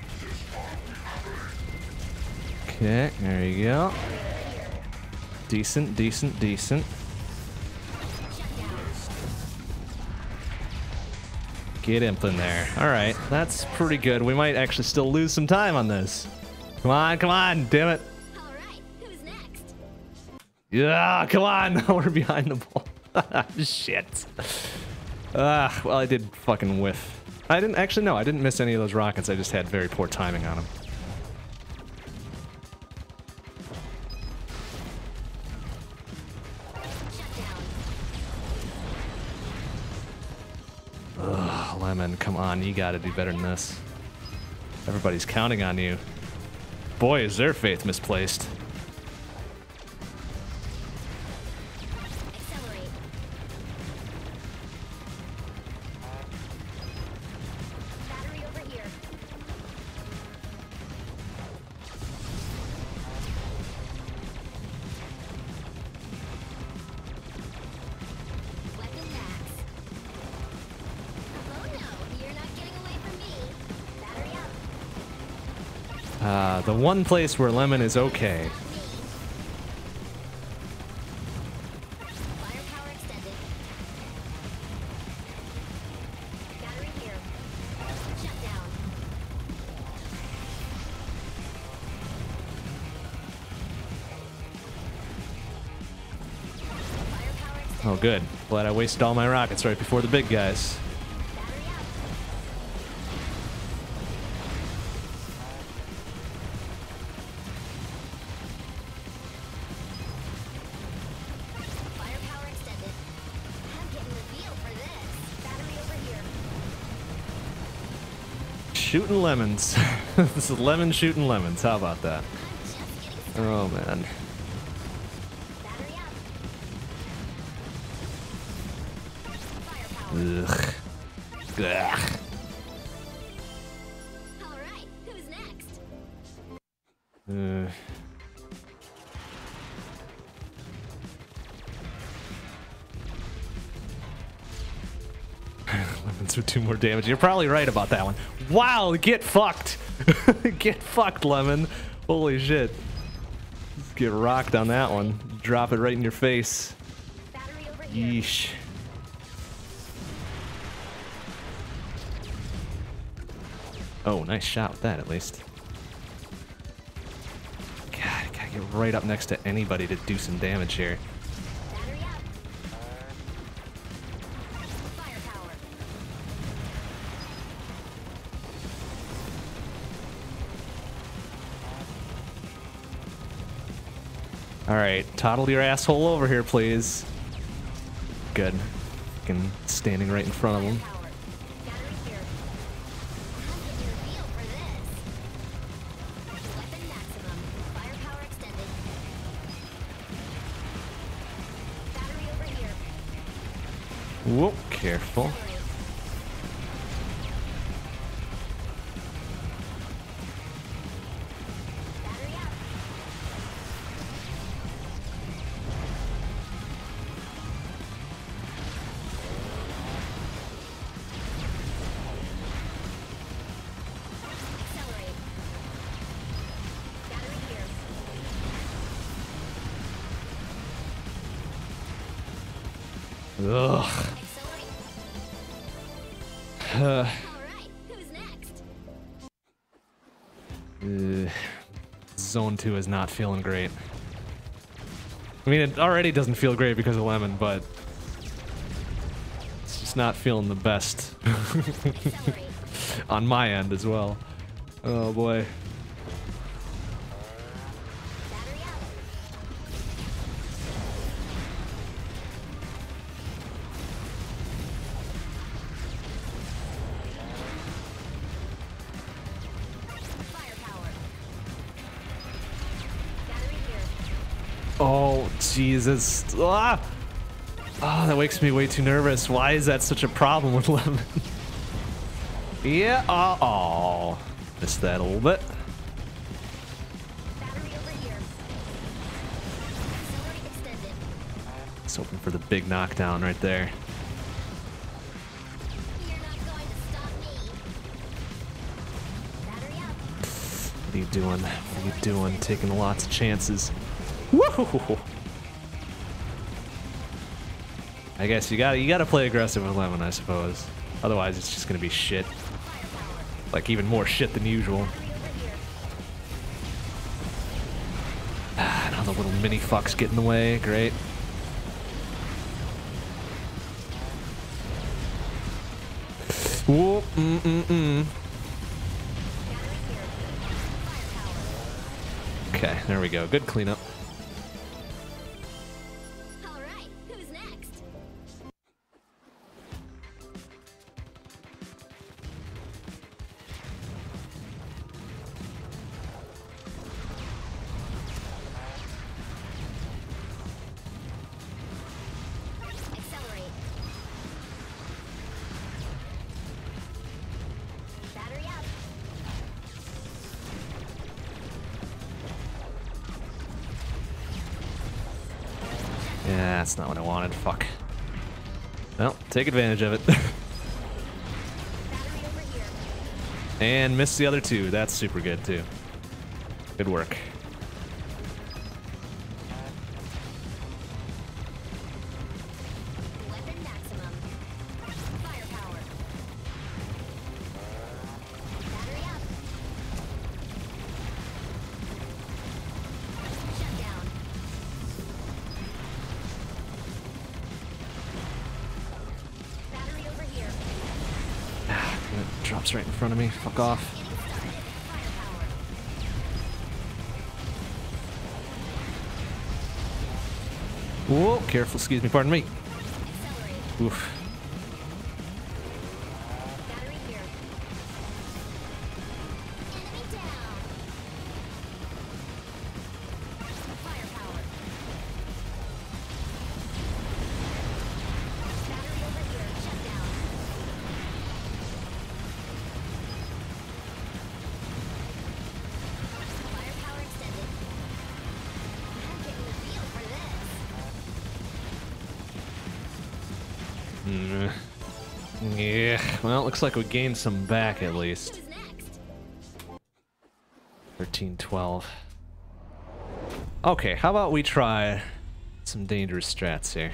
Okay, there you go. Decent, decent, decent. Shut down. Get imp in there. Alright, that's pretty good. We might actually still lose some time on this. Come on, damn it. All right. Who's next? Yeah, come on. We're behind the ball. Shit. Well, I did fucking whiff. I didn't actually, no, I didn't miss any of those rockets. I just had very poor timing on them. Shut down. Ugh, Lemon, come on. You gotta do better than this. Everybody's counting on you. Boy, is their faith misplaced. Accelerate. Battery over here. Weapon max. Oh no, you're not getting away from me. Battery up. The one place where Lemon is okay. Oh, good. Glad I wasted all my rockets right before the big guys. Battery out. Firepower extended. I'm getting the feel for this. Battery over here. Shooting lemons. This is lemon shooting lemons. How about that? I'm just getting started. Oh, man. Battery out. Firepower. Ugh. Ugh. All right, who's next? Lemons with 2 more damage. You're probably right about that one. Wow, get fucked. Get fucked, Lemon. Holy shit. Just get rocked on that one. Drop it right in your face. Battery over here. Yeesh. Oh, nice shot with that, at least. God, I gotta get right up next to anybody to do some damage here. Battery out. Firepower. Alright, toddle your asshole over here, please. Good. Fucking standing right in front of him. Firepower. Battery here. I'm getting the feel for this. Weapon maximum. Firepower extended. Battery over here. Whoa, careful. Accelerate. Battery out. Accelerate. Battery here. Ugh. Accelerate. Uh, All right, who's next? Zone 2 is not feeling great. I mean, it already doesn't feel great because of Lemon, but it's just not feeling the best Accelerate. on my end as well. Oh boy. Battery out. Firepower. Battery here. Oh, Jesus. Ah! Oh, that makes me way too nervous. Why is that such a problem with Lemon? Yeah, oh. Missed that a little bit. Battery over here. Accelerate extended. Just hoping for the big knockdown right there. You're not going to stop me. Battery out. What are you doing? What are you doing? Taking lots of chances. Woo! I guess you gotta play aggressive with Lemon, I suppose. Otherwise, it's just gonna be shit. Firepower. Like even more shit than usual. Battery over here. Ah, now the little mini fucks get in the way. Great. Whoa, Battery here. Firepower. Okay, there we go. Good cleanup. All right, who's next? Accelerate. Battery out. Yeah, that's not what I wanted. Fuck. Well, take advantage of it. Battery over here. And miss the other two. That's super good, too. Good work. Weapon maximum. Firepower. Battery up. Shut down. drops right in front of me. Fuck off. Whoa, careful, excuse me, pardon me. Oof. Battery here. Enemy down. Firepower. Battery over here. Shut down. Firepower extended. I'm getting the feel for this. Yeah, well, looks like we gained some back at least. Who's next? 13-12. Okay, how about we try some dangerous strats here?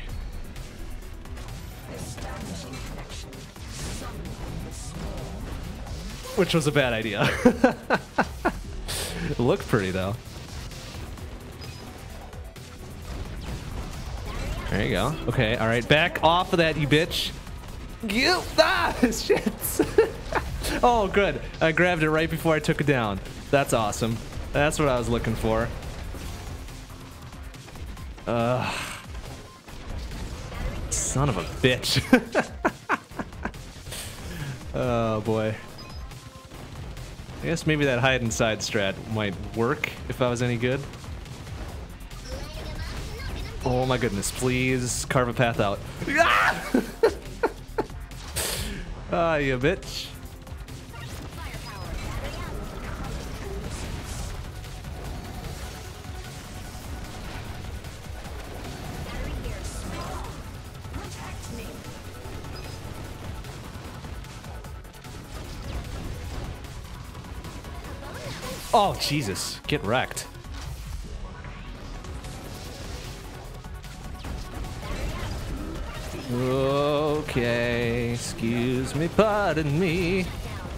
Which was a bad idea. It looked pretty though. There you go. Okay, alright, back off of that, you bitch. You shit. Oh, good. I grabbed it right before I took it down. That's awesome. That's what I was looking for. Son of a bitch. Oh boy. I guess maybe that hide inside strat might work if I was any good. Oh my goodness, please carve a path out. Ah, you bitch. Firepower. Battery out. Battery here. Protect me. Oh, Jesus. Get wrecked. Okay, excuse me, pardon me.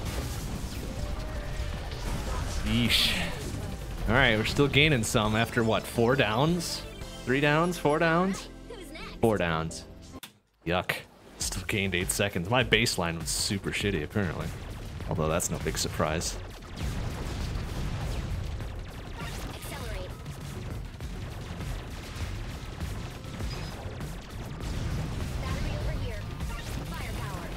Yeesh. Alright, we're still gaining some after what, 4 downs? 3 downs? 4 downs? Who's next? 4 downs. Yuck. Still gained 8 seconds. My baseline was super shitty, apparently. Although that's no big surprise. Accelerate. Battery over here. Firepower.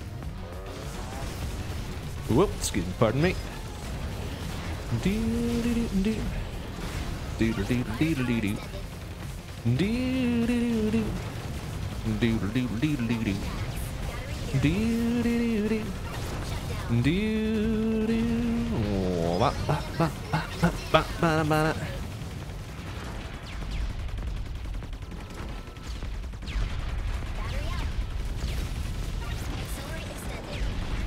Whoop, excuse me, pardon me. Doo-doo-doo-doo. Doo-doo-doo-doo-doo-doo. Doo-doo-doo-doo. Doo-doo-doo-doo-doo-doo. Doo-doo-doo-doo. Doo-doo. Oh, ba, ba, ba, ba, ba, ba, ba, ba. Battery out. Accelerate extended.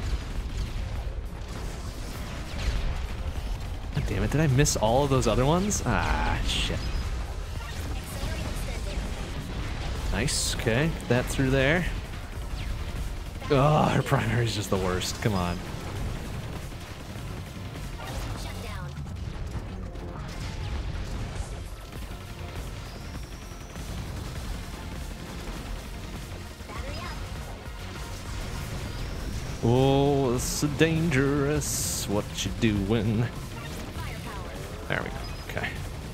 God damn it, did I miss all of those other ones? Ah, shit. Accelerate extended. Nice, okay. Get that through there. Oh, her primary is just the worst. Come on. Shut down. Battery up. Oh, this is dangerous. What you doing? Firepower. There we go. Okay.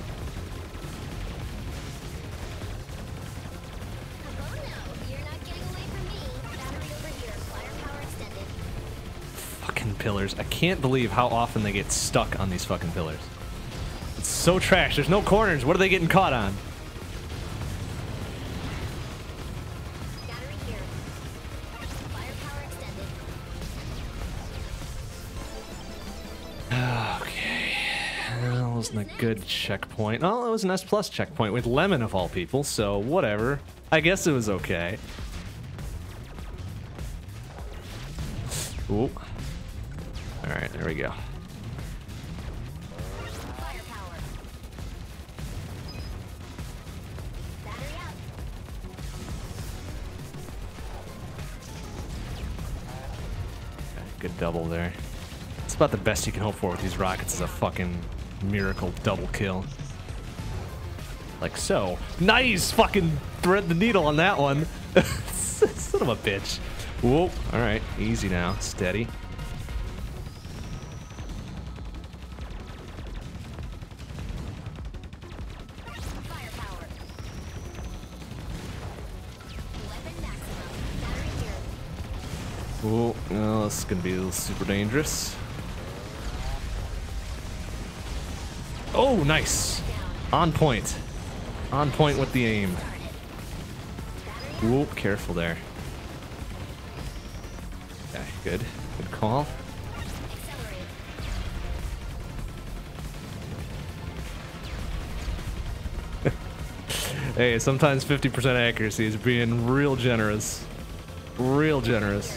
Oh no, you're not getting away from me. Battery over here. Firepower extended. Fucking pillars. I can't believe how often they get stuck on these fucking pillars. It's so trash. There's no corners. What are they getting caught on? Battery here. Firepower extended. Okay. That wasn't a good checkpoint. Oh, it was an S plus checkpoint with Lemon of all people, so whatever. I guess it was okay. Ooh. Alright, there we go. Firepower. Battery up. Okay, good double there. It's about the best you can hope for with these rockets is a fucking miracle double kill. Like so. Nice! Fucking thread the needle on that one. Son of a bitch. Whoa. Alright, easy now. Steady. This is gonna be super dangerous. Oh, nice. On point. On point with the aim. Whoop, careful there. Okay, good. Good call. Hey, sometimes 50% accuracy is being real generous. Real generous.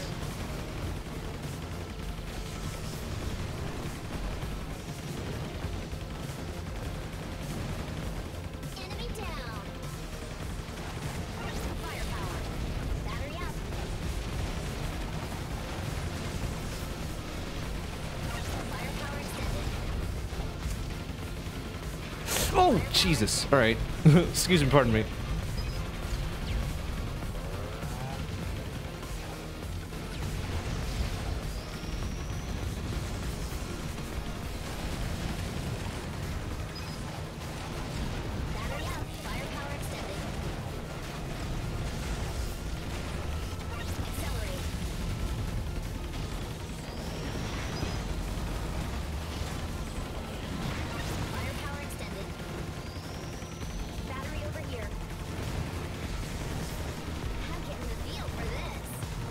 Enemy down. Firepower. Battery up. Firepower extended. Oh, Jesus. All right. Excuse me, pardon me. Battery up. Firepower extended. Accelerate. Firepower extended. Battery over here. I'm getting the feel for this.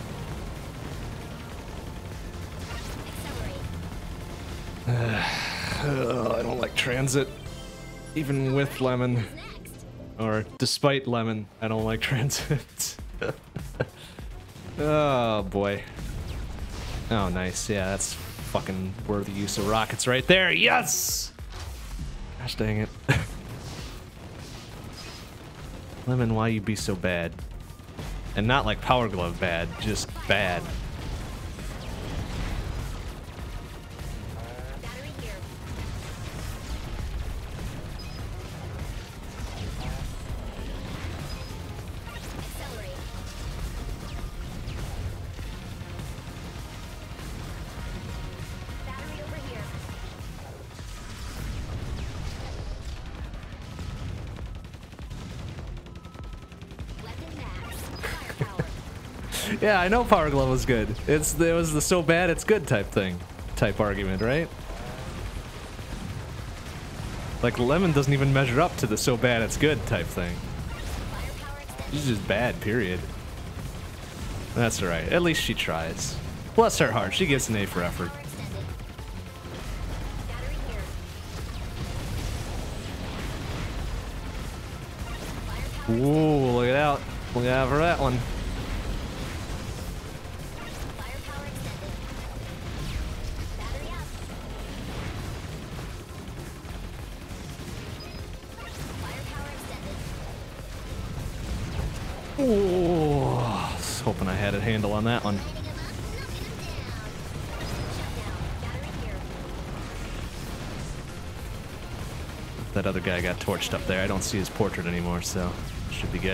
Accelerate. I don't like transit. Even with Lemon. Next. Or despite Lemon, I don't like transit. Oh, boy. Oh, nice. Yeah, that's fucking worthy use of rockets right there. Yes! Gosh dang it. Lemon, why you be so bad? And not like Power Glove bad, just bad. Battery here. Accelerate. Battery over here. Weapon max. Firepower. Yeah, I know Power Glove was good. It was the so bad it's good type argument, right? Like Lemon doesn't even measure up to the so bad it's good type thing. Firepower extended. She's just bad, period. That's alright. At least she tries. Bless her heart. She gets an A for effort. Power extended. Battery here. Firepower Ooh, look it out. Look out for that one. Firepower extended. Battery up. Firepower extended. Ooh, I was hoping I had a handle on that one. Lighting him up, knocking him down. Shut down. Battery here. That other guy got torched up there. I don't see his portrait anymore, so should be good.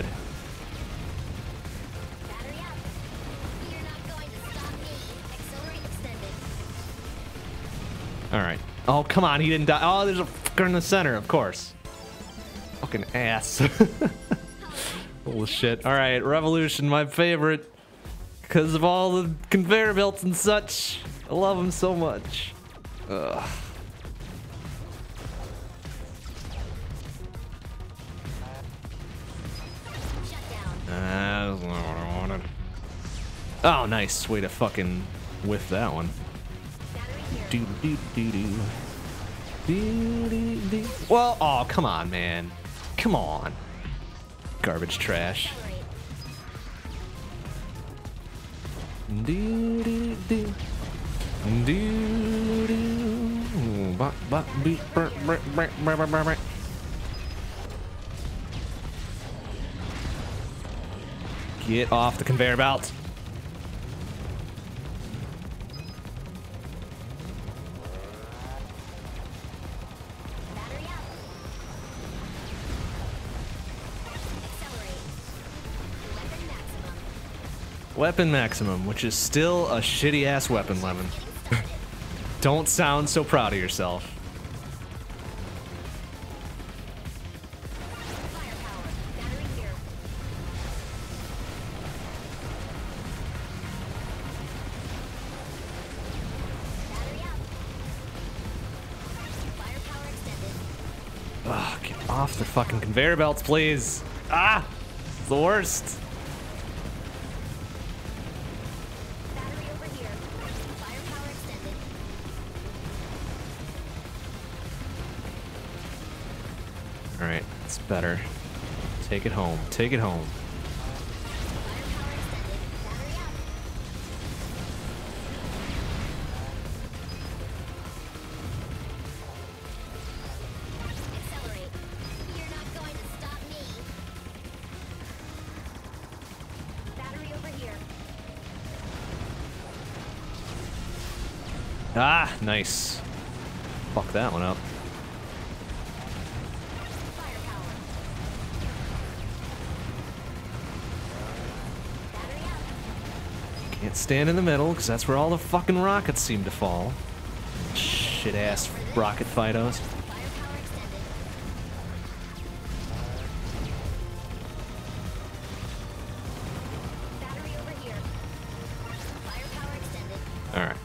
Battery up. You're not going to stop me. Accelerate extended. Alright. Oh, come on. He didn't die. Oh, there's a fucker in the center, of course. Fucking ass. Holy shit. Alright, Revolution, my favorite. Because of all the conveyor belts and such. I love them so much. Ugh. Shut down. That's not what I wanted. Oh, nice. Way to fucking whiff that one. Battery here. Do do do do. Do do do. Well, oh, come on, man. Come on. Garbage trash. Accelerate. Do do do. Do do. Ba ba beep brr brr brr brr brr brr. Get off the conveyor belt. Battery up. Accelerate. Weapon maximum. Weapon maximum, which is still a shitty ass weapon, Lemon. Don't sound so proud of yourself. Firepower. Battery here. Off the fucking conveyor belts, please. Ah! It's the worst. Battery over here. Firepower extended. Alright, it's better. Take it home. Take it home. Firepower extended. Battery out. Accelerate. You're not going to stop me. Battery over here. Ah, nice. Fuck that one up. Firepower. Battery out. Can't stand in the middle, because that's where all the fucking rockets seem to fall. Shit ass rocket Fidos. Firepower extended. Battery over here. Firepower extended. Alright.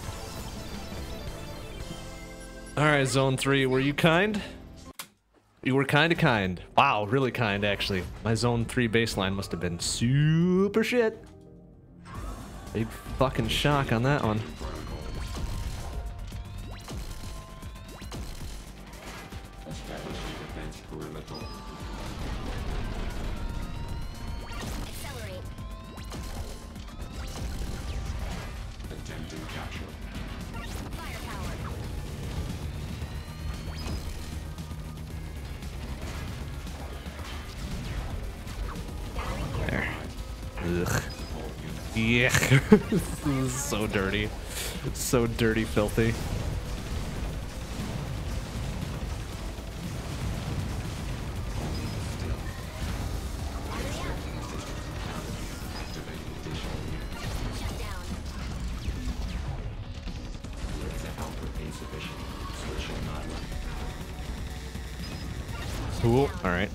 Alright, Zone 3, were you kind? You were kinda kind. Wow, really kind, actually. My Zone 3 baseline must have been super shit. Big fucking shock on that one. Establishing defense perimeter. Accelerate. Attempting capture. Firepower. There. Ugh. Yeah. This is so dirty. So dirty, filthy. Activate additional units. Shut down. The output insufficient. Switch will not run. Cool. Alright.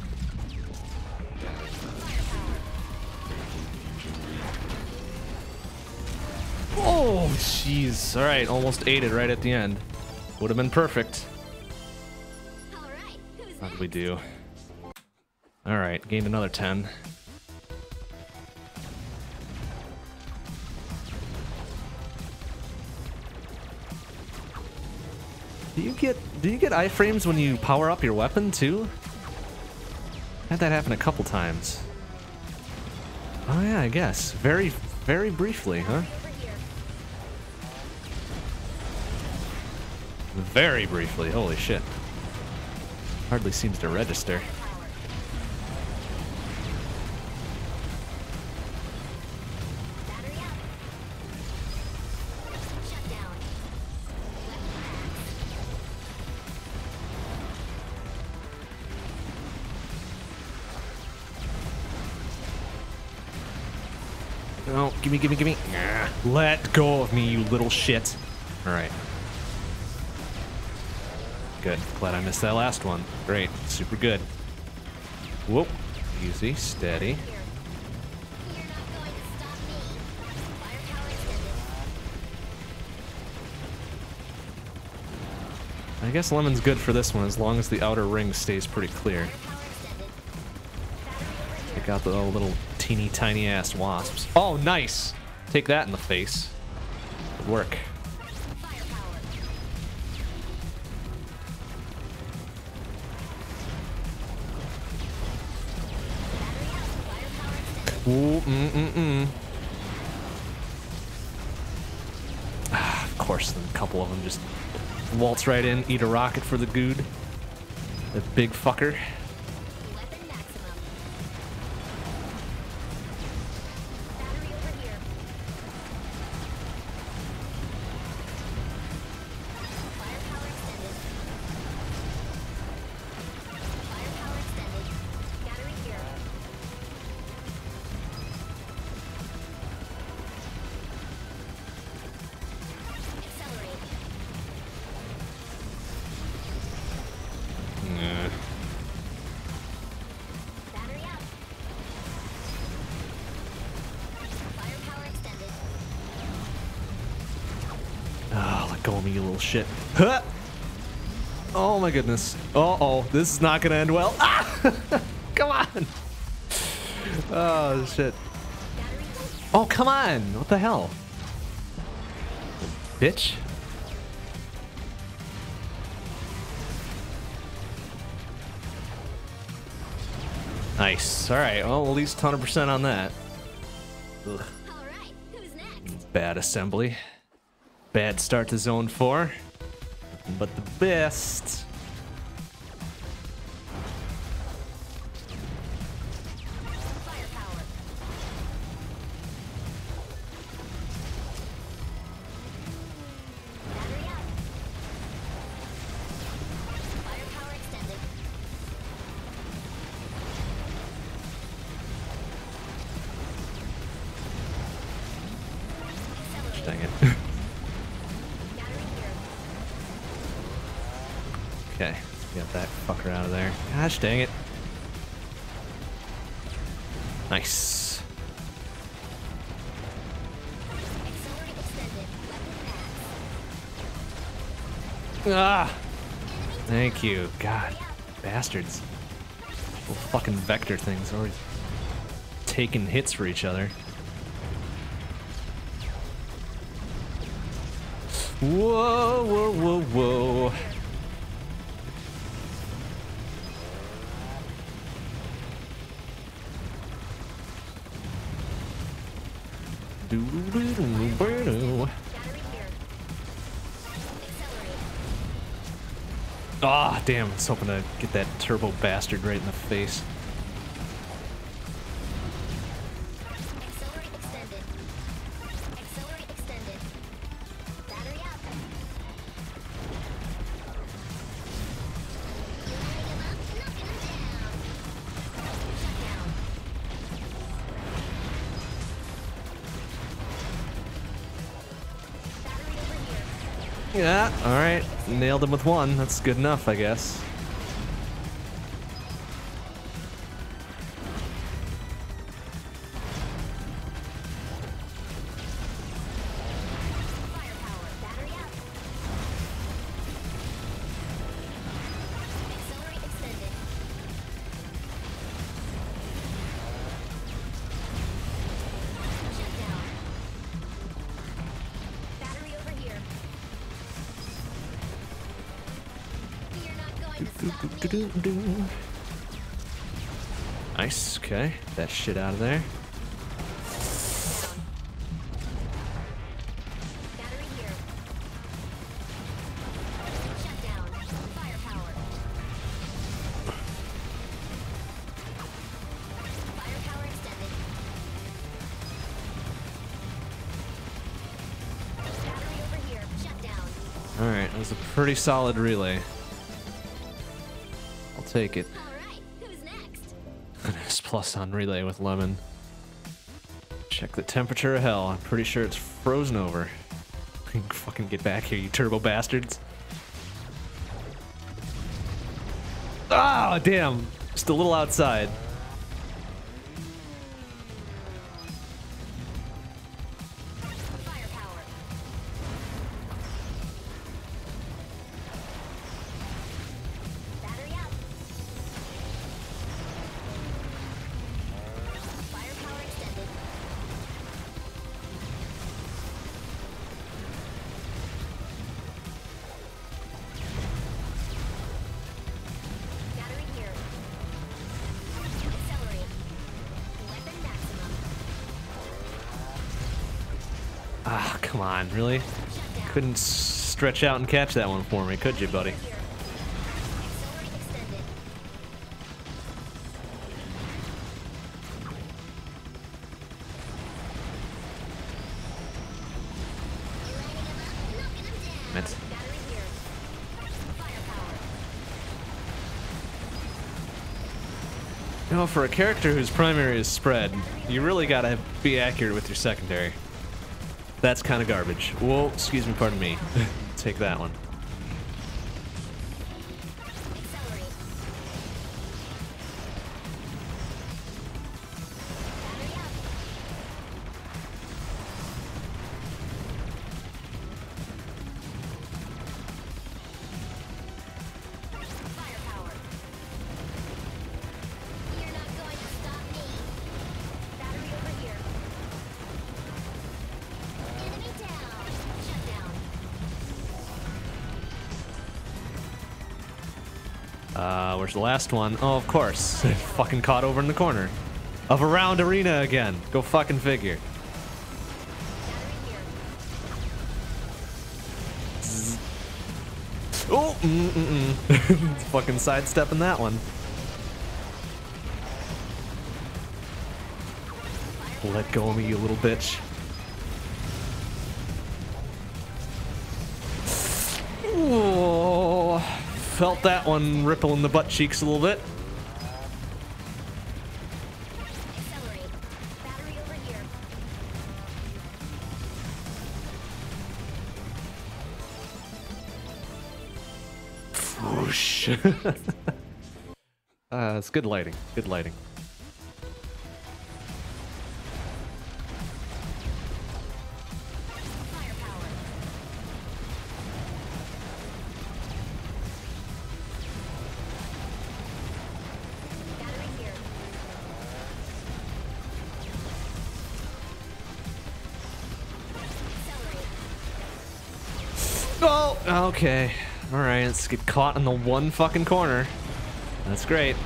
Oh, jeez. Alright, almost ate it right at the end. Would have been perfect. All right. Who's How did next? we do? Alright, gained another 10. Do you get iframes when you power up your weapon too? Had that happen a couple times. Oh yeah, I guess. Very, very briefly, huh? Over here. Very briefly. Holy shit. Hardly seems to register. Power. Battery out. Shut down. No, gimme, gimme, gimme. Nah. Let go of me, you little shit. Alright. Good. Glad I missed that last one. Great. Super good. Whoop. Easy. Steady. Here. You're not going to stop me. Firepower extended. I guess Lemon's good for this one as long as the outer ring stays pretty clear. Firepower extended. Battery over here. Take out the little teeny tiny ass wasps. Oh, nice! Take that in the face. Good work. Firepower. Battery out. Firepower extended. Ooh, Ah, of course, then a couple of them just waltz right in, eat a rocket for the good. The big fucker. Weapon maximum. Battery over here. Firepower extended. Firepower extended. Battery here. Accelerate. Nah. Battery out. Firepower extended. Oh, let go of me, you little shit. Huh! Oh my goodness. Uh-oh, this is not gonna end well. Ah! Come on. Oh, shit. Oh, come on. What the hell? Bitch. Nice. All right. Well, at least 100% on that. Ugh. All right, who's next? Bad assembly. Bad start to zone 4. But the best. Firepower. Battery up. Firepower extended. Accelerate. Dang it. Battery here. Okay. Get that fucker out of there. Gosh dang it. Nice. Accelerate extended. Weapon max. Ah! Thank you. God. Bastards. Little fucking vector things always taking hits for each other. Whoa, whoa, whoa, whoa. Battery here. Accelerate. Ah, damn. I was hoping to get that turbo bastard right in the face. Accelerate extended. Accelerate extended. Battery up. Lighting him up, knocking him down. Shut down. Battery over here. Yeah, alright. Nailed him with one. That's good enough, I guess. Firepower. Battery up. Accelerate extended. Shut down. Battery over here. You're not going to stop me. Nice, okay. Get that shit out of there. Battery here. Shut down. Firepower. Firepower extended. Battery over here. Shut down. Alright, that was a pretty solid relay. I'll take it. All right, who's next? An S plus on relay with lemon. Check the temperature of hell. I'm pretty sure it's frozen over. Fucking get back here, you turbo bastards. Ah, damn. Just a little outside. Firepower. Battery up. Firepower extended. Battery here. Accelerate. Weapon maximum. Ah, come on, really? Shut down. Couldn't stretch out and catch that one for me, could you, buddy? Here. Accelerate extended. Lighting him up, knocking him down. That's- Battery here. Firepower. You know, for a character whose primary is spread, you really gotta be accurate with your secondary. That's kind of garbage. Whoa, excuse me, pardon me. Take that one. Accelerate. Battery up. Where's the last one? Oh, of course. Fucking caught over in the corner of a round arena again. Go fucking figure. Zzz. Oh, fucking sidestepping that one. Let go of me, you little bitch. Oh, felt that one ripple in the butt cheeks a little bit. Accelerate. Battery over here. Whoosh. It's good lighting. Good lighting. Firepower. Battery here. Accelerate. Oh, okay. All right, let's get caught in the one fucking corner. That's great.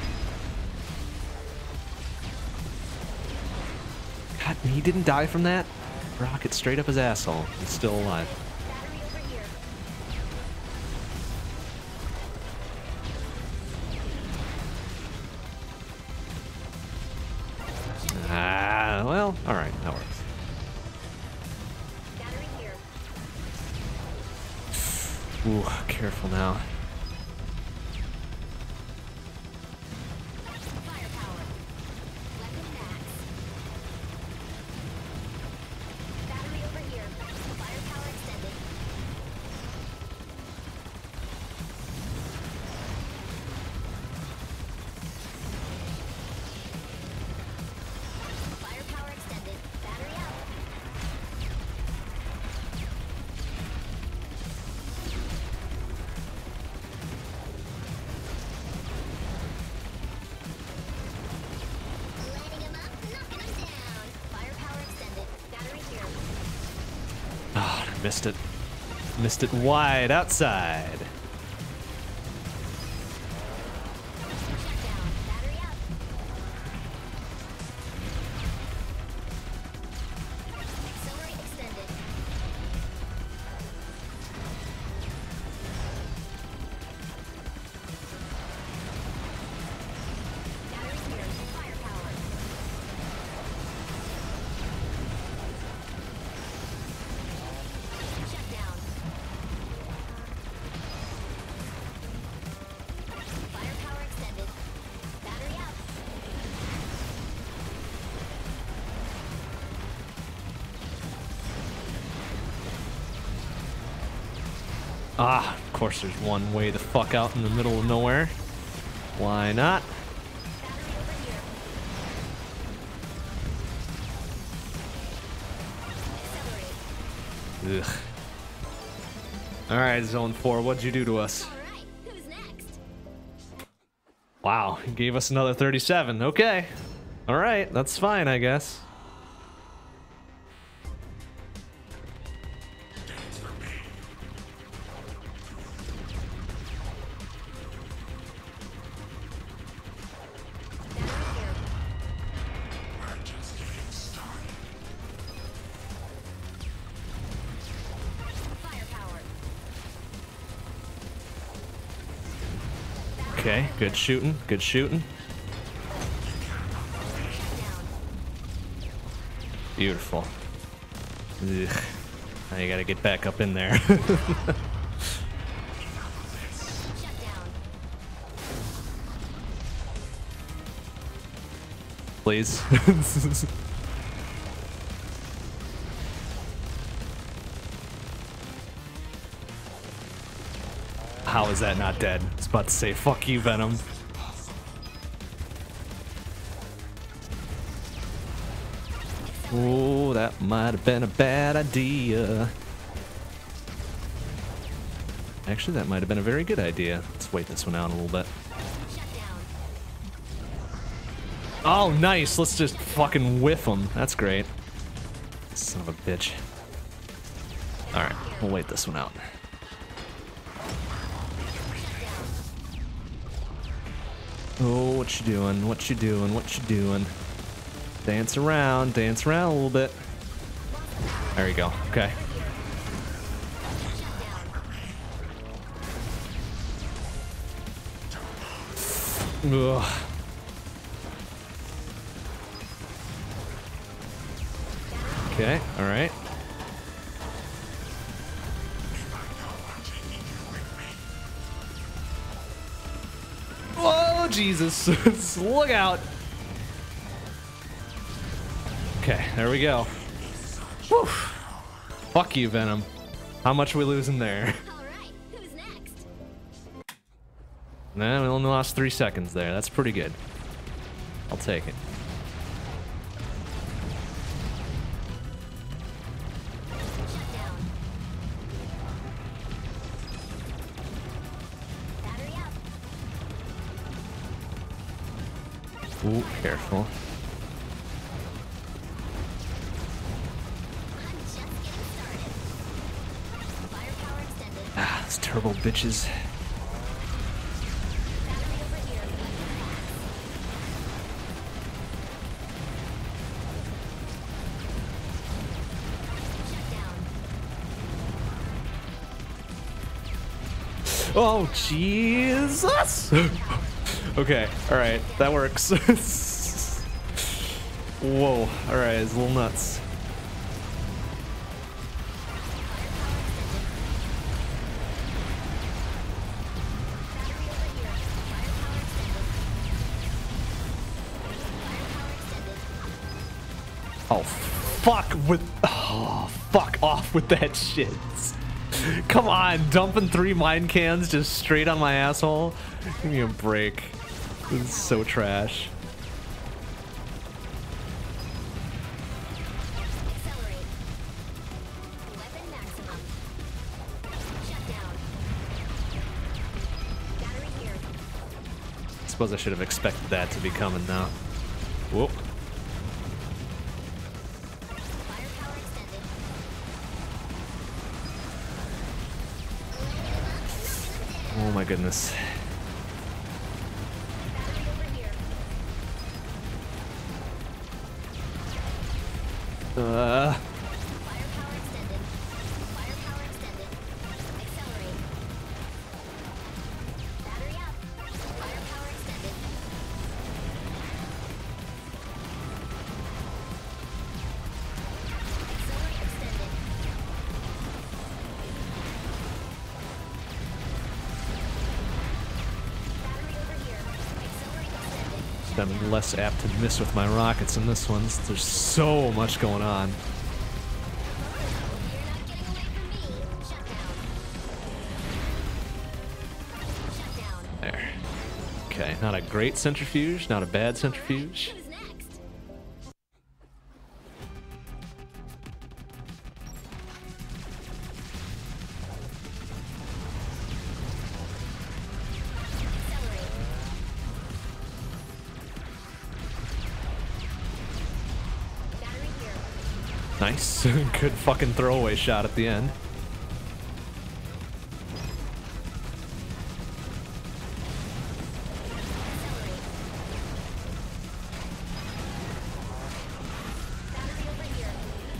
God, he didn't die from that? Rocket straight up his asshole. He's still alive. Battery over here. Ah, well, all right, that works. Battery here. Ooh, careful now. Firepower. Weapon max. Battery over here. Firepower extended. Firepower extended. Battery out. Lighting him up, knocking him down. Firepower extended. Battery here. Oh, I missed it. Missed it wide outside. Shutdown. Battery out. Accelerate extended. Battery here. Firepower. Shutdown. Firepower extended. Battery out. Ah, of course there's one way the fuck out in the middle of nowhere. Why not? Battery over here. Accelerate. Ugh. Alright, Zone 4, what'd you do to us? All right. Who's next? Wow, he gave us another 37. Okay. Alright, that's fine, I guess. Battery here. Firepower. Okay, good shooting, good shooting. Down. Beautiful. Ugh. Now you gotta get back up in there. Shutdown. Please. How is that not dead? I was about to say, fuck you, Venom. Oh, that might have been a bad idea. Actually, that might have been a very good idea. Let's wait this one out a little bit. Shutdown. Oh, nice. Let's just fucking whiff him. That's great. Son of a bitch. Alright, we'll wait this one out. Oh, what you doing? What you doing? What you doing? Dance around a little bit. There we go. Okay. Ugh. Okay, all right. Oh, Jesus. Look out. Okay, there we go. Whew. Fuck you, Venom. How much are we losing there? All right, who's next? Nah, we only lost 3 seconds there. That's pretty good. I'll take it. Shut down. Battery up. Ooh, careful. I'm just getting started. Firepower extended. Ah, those turbo bitches. Battery over here. Shut down. Oh, Jesus! Okay, alright, that works. Whoa, alright, it's a little nuts. Battery over here. Firepower extended. Firepower extended. Oh, fuck with. Oh, fuck off with that shit. Come on, dumping 3 mine cans just straight on my asshole. Give me a break. This is so trash. Accelerate. Weapon maximum. Shut down. Battery here. Suppose I should have expected that to be coming now. Whoop. Firepower extended. Oh my goodness. Battery over here. Firepower extended. Firepower extended. Accelerate. Battery up. Firepower extended. Accelerate extended. Battery over here. Accelerate extended. Shut I'm down. less apt to miss with my rockets in this one. There's so much going on. You're not getting away from me. Shut down. Shut down. There. Okay, not a great centrifuge, not a bad centrifuge. Who's next? Accelerate. Battery here. Nice. Good fucking throwaway shot at the end. Accelerate. Battery over here.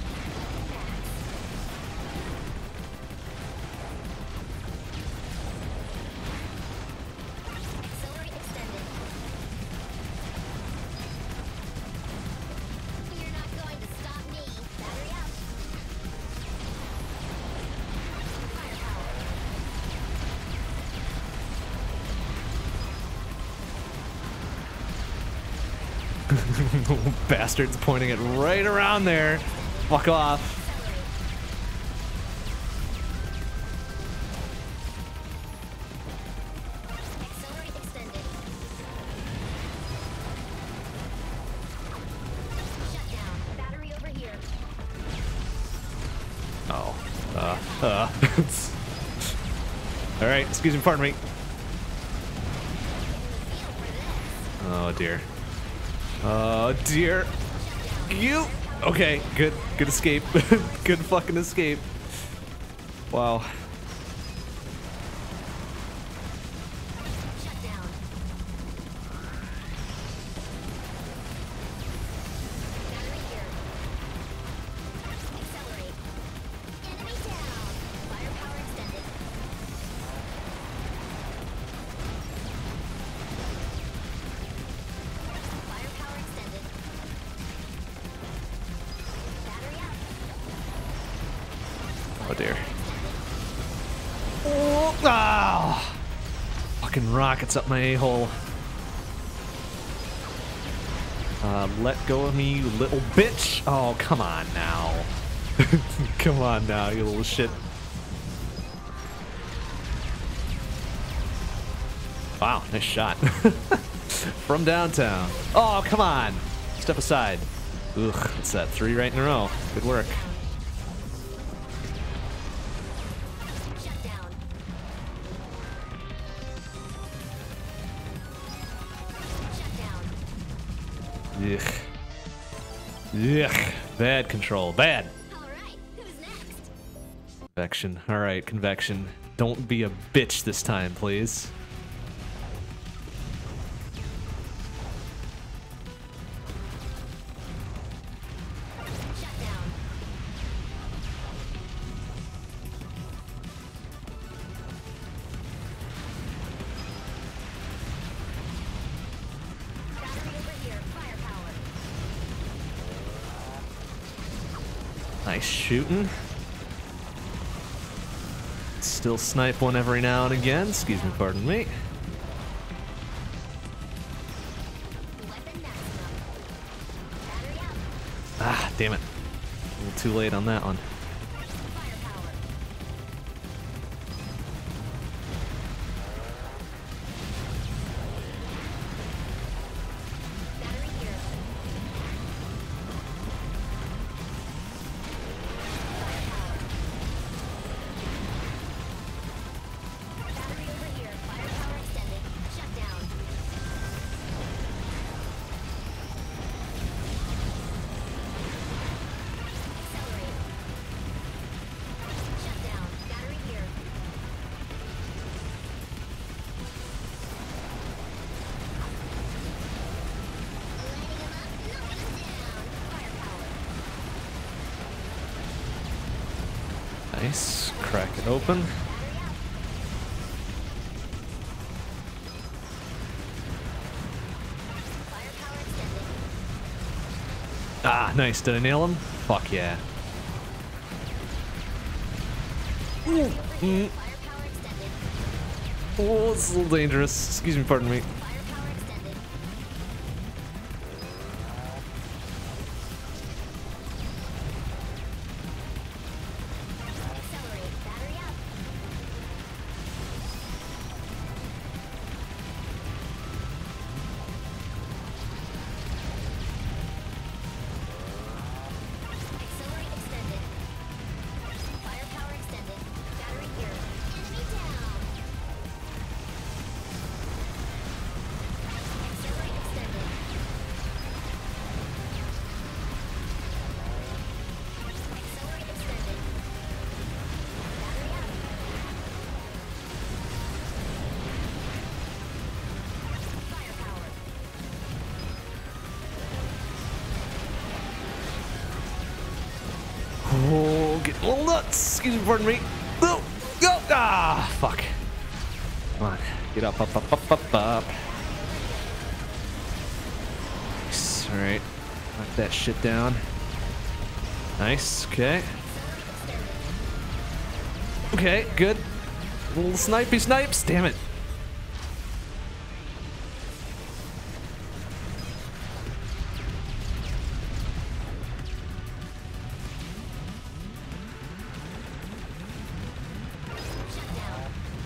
Accelerate extended. You're not going to stop me. Battery up. Firepower. Bastards pointing it right around there. Fuck off. Accelerate extended. Shut down. Battery over here. Oh. All right. Excuse me. Pardon me. Oh dear. Oh dear. You. Okay. Good. Good escape. Good fucking escape. Wow. Shut down. dear. Oh, ah! Fucking rockets up my a-hole. Let go of me, you little bitch. Oh, come on now. Come on now, you little shit. Wow, nice shot. From downtown. Oh, come on. Step aside. Ugh, what's that? 3 right in a row. Good work. Shut down. Shut down. Ugh. Ugh. Bad control. Bad. All right, who's next? Convection. Alright, convection. Don't be a bitch this time, please. Shut down. Battery over here. Firepower. Nice shooting. Still snipe one every now and again. Excuse me, pardon me. Weapon maximum. Battery up. Ah, damn it. A little too late on that one. Firepower. Battery here. Battery over here. Firepower extended. Shut down. Accelerate. Shut down. Battery here. Lighting him up, knocking him down. Firepower. Nice. Crack it open. Battery up. Firepower extended. Ah, nice. Did I nail him? Fuck yeah. Over here. Firepower extended. Oh, it's a little dangerous. Excuse me, pardon me. Firepower extended. Accelerate. Battery up. Accelerate extended. Firepower extended. Battery here. Enemy down. Accelerate extended. Accelerate extended. Battery up. Firepower. Oh, get a little nuts. Excuse me, pardon me. No, go. Ah, fuck. Come on. Get up, up, up, up, up, up. Nice. All right. Knock that shit down. Nice. Okay. Okay, good. Little snipey snipes. Damn it. Shut down.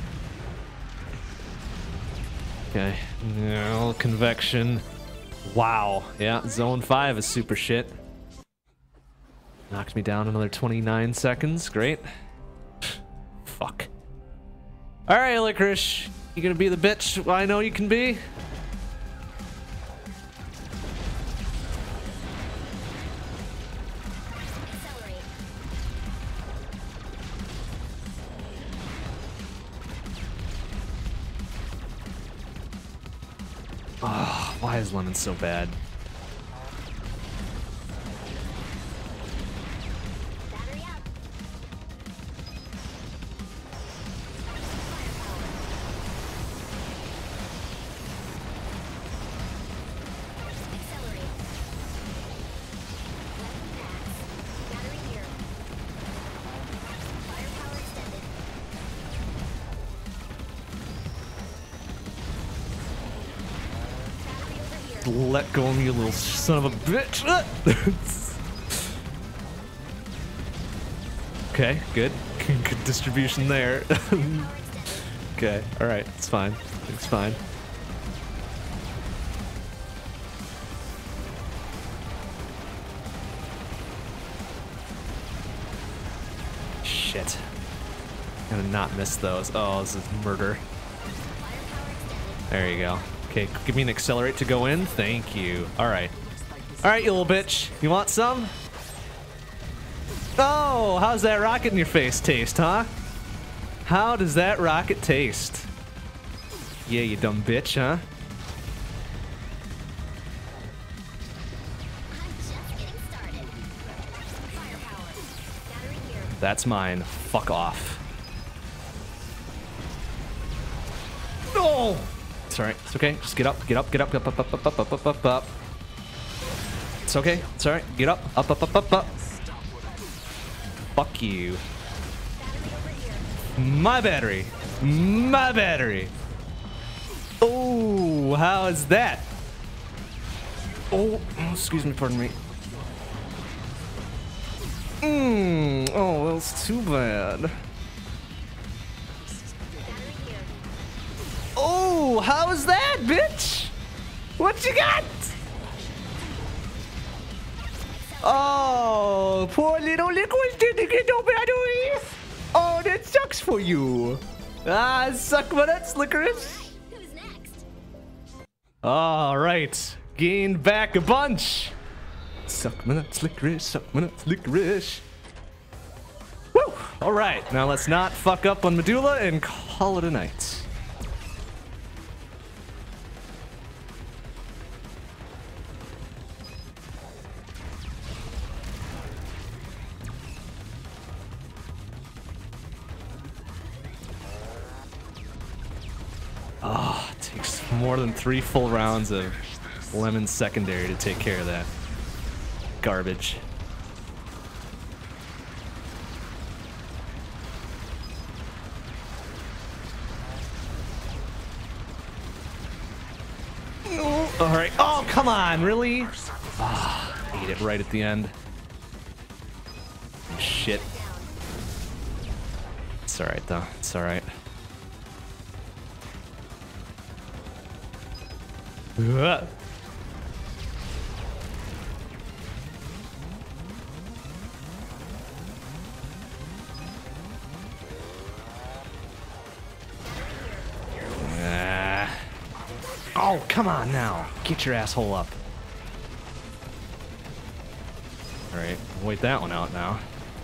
Okay. No, convection. Wow. Yeah, zone 5 is super shit. Knocked me down another 29 seconds. Great. Fuck. Alright, Licorice. You gonna be the bitch I know you can be? Accelerate. Oh, why is Lemon so bad? Battery up. Accelerate. Weapon max. Battery here. Firepower Let go of me, you little son of a bitch. Okay, good. Good distribution there. Okay, alright, it's fine. It's fine. Shit. I'm gonna not miss those. Oh, this is murder. There you go. Okay, give me an accelerate to go in. Thank you. Alright. Alright, you little bitch. You want some? Oh, how's that rocket in your face taste, huh? How does that rocket taste? Yeah, you dumb bitch, huh? I'm just getting started. Firepower. Battery here. That's mine. Fuck off. No! It's alright. It's okay. Just get up. Get up. Get up. Up. Up. Up. Up. Up. Up. Up. Up. It's okay. It's alright. Get up. Up. Up. Up. Up. Up. Fuck you. My battery. My battery. Oh, how is that? Oh, excuse me. Pardon me. Oh, that's too bad. Oh, how's that, bitch? What you got? Oh, poor little liquid didn't get no battery. Oh, that sucks for you. Ah, suck my nuts, licorice. Who's next? All right, gained back a bunch. Suck my nuts, licorice. Suck my nuts, licorice. Woo! All right, now let's not fuck up on Medulla and call it a night. Oh, it takes more than 3 full rounds of Lemon secondary to take care of that garbage. All right. Oh, come on, really? Ah, ate it right at the end. Shit. It's all right though. It's all right. Ugh. Oh, come on now. Get your asshole up. All right, wait that one out now.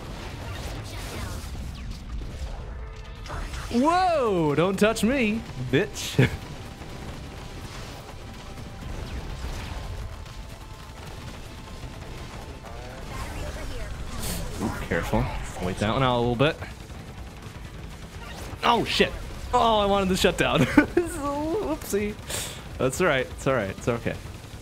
Whoa, don't touch me, bitch. Ooh, careful. Wait that one out a little bit. Oh, shit. Oh, I wanted the shutdown. Whoopsie. That's all right. It's all right. It's okay.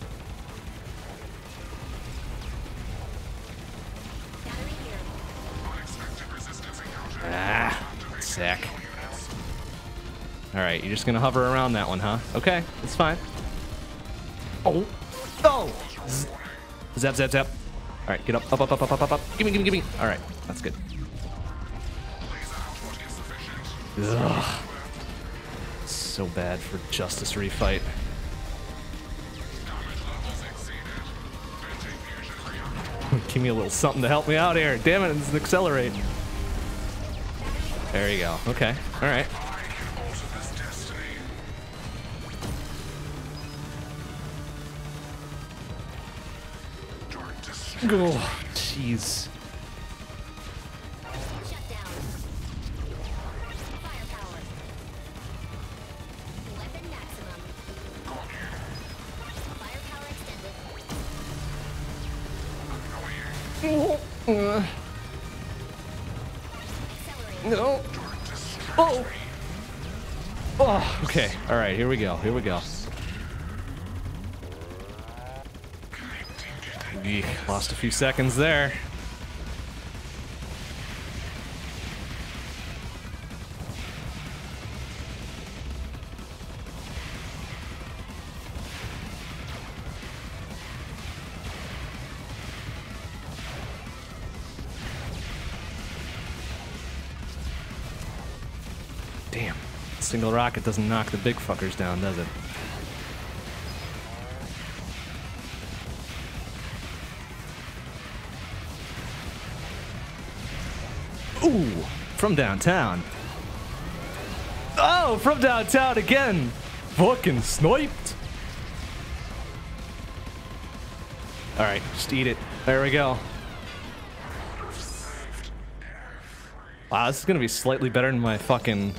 Ah, sack. All right, you're just gonna hover around that one, huh? Okay, it's fine. Oh, oh! Zap, zap, zap. All right, get up, up, up, up, up, up, up, up. Gimme, gimme, gimme. All right, that's good. Ugh. So bad for Justice refight. Give me a little something to help me out here. Damn it, it's an accelerate. There you go. Okay. All right. Oh, jeez. Shut down. Firepower. Weapon maximum. Firepower extended. Accelerate. No. Oh. Oh. Okay. All right. Here we go. Here we go. Eek, lost a few seconds there. Damn. Single rocket doesn't knock the big fuckers down, does it? Ooh, from downtown. Oh, from downtown again. Fucking sniped. All right, just eat it. There we go. Wow, this is gonna be slightly better than my fucking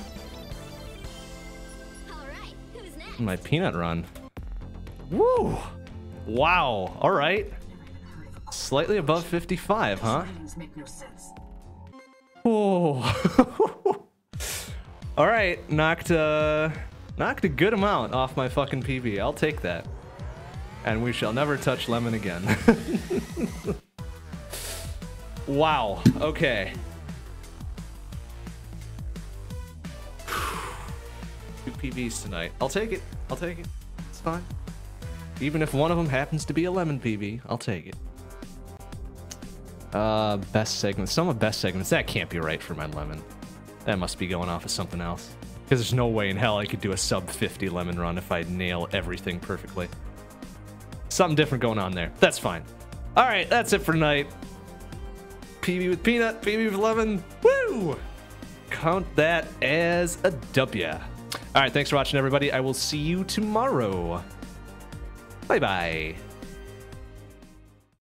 Alright, who's next? my peanut run. Woo! Wow. All right. Slightly above 55, huh? Make no sense. Oh. All right, knocked a good amount off my fucking PB. I'll take that. And we shall never touch lemon again. Wow. Okay. 2 PBs tonight. I'll take it. I'll take it. It's fine. Even if one of them happens to be a lemon PB, I'll take it. Best segments. Some of best segments. That can't be right for my lemon. That must be going off of something else. Because there's no way in hell I could do a sub 50 lemon run if I nail everything perfectly. Something different going on there. That's fine. All right, that's it for tonight. PB with peanut, PB with lemon. Woo! Count that as a W. All right, thanks for watching, everybody. I will see you tomorrow. Bye-bye.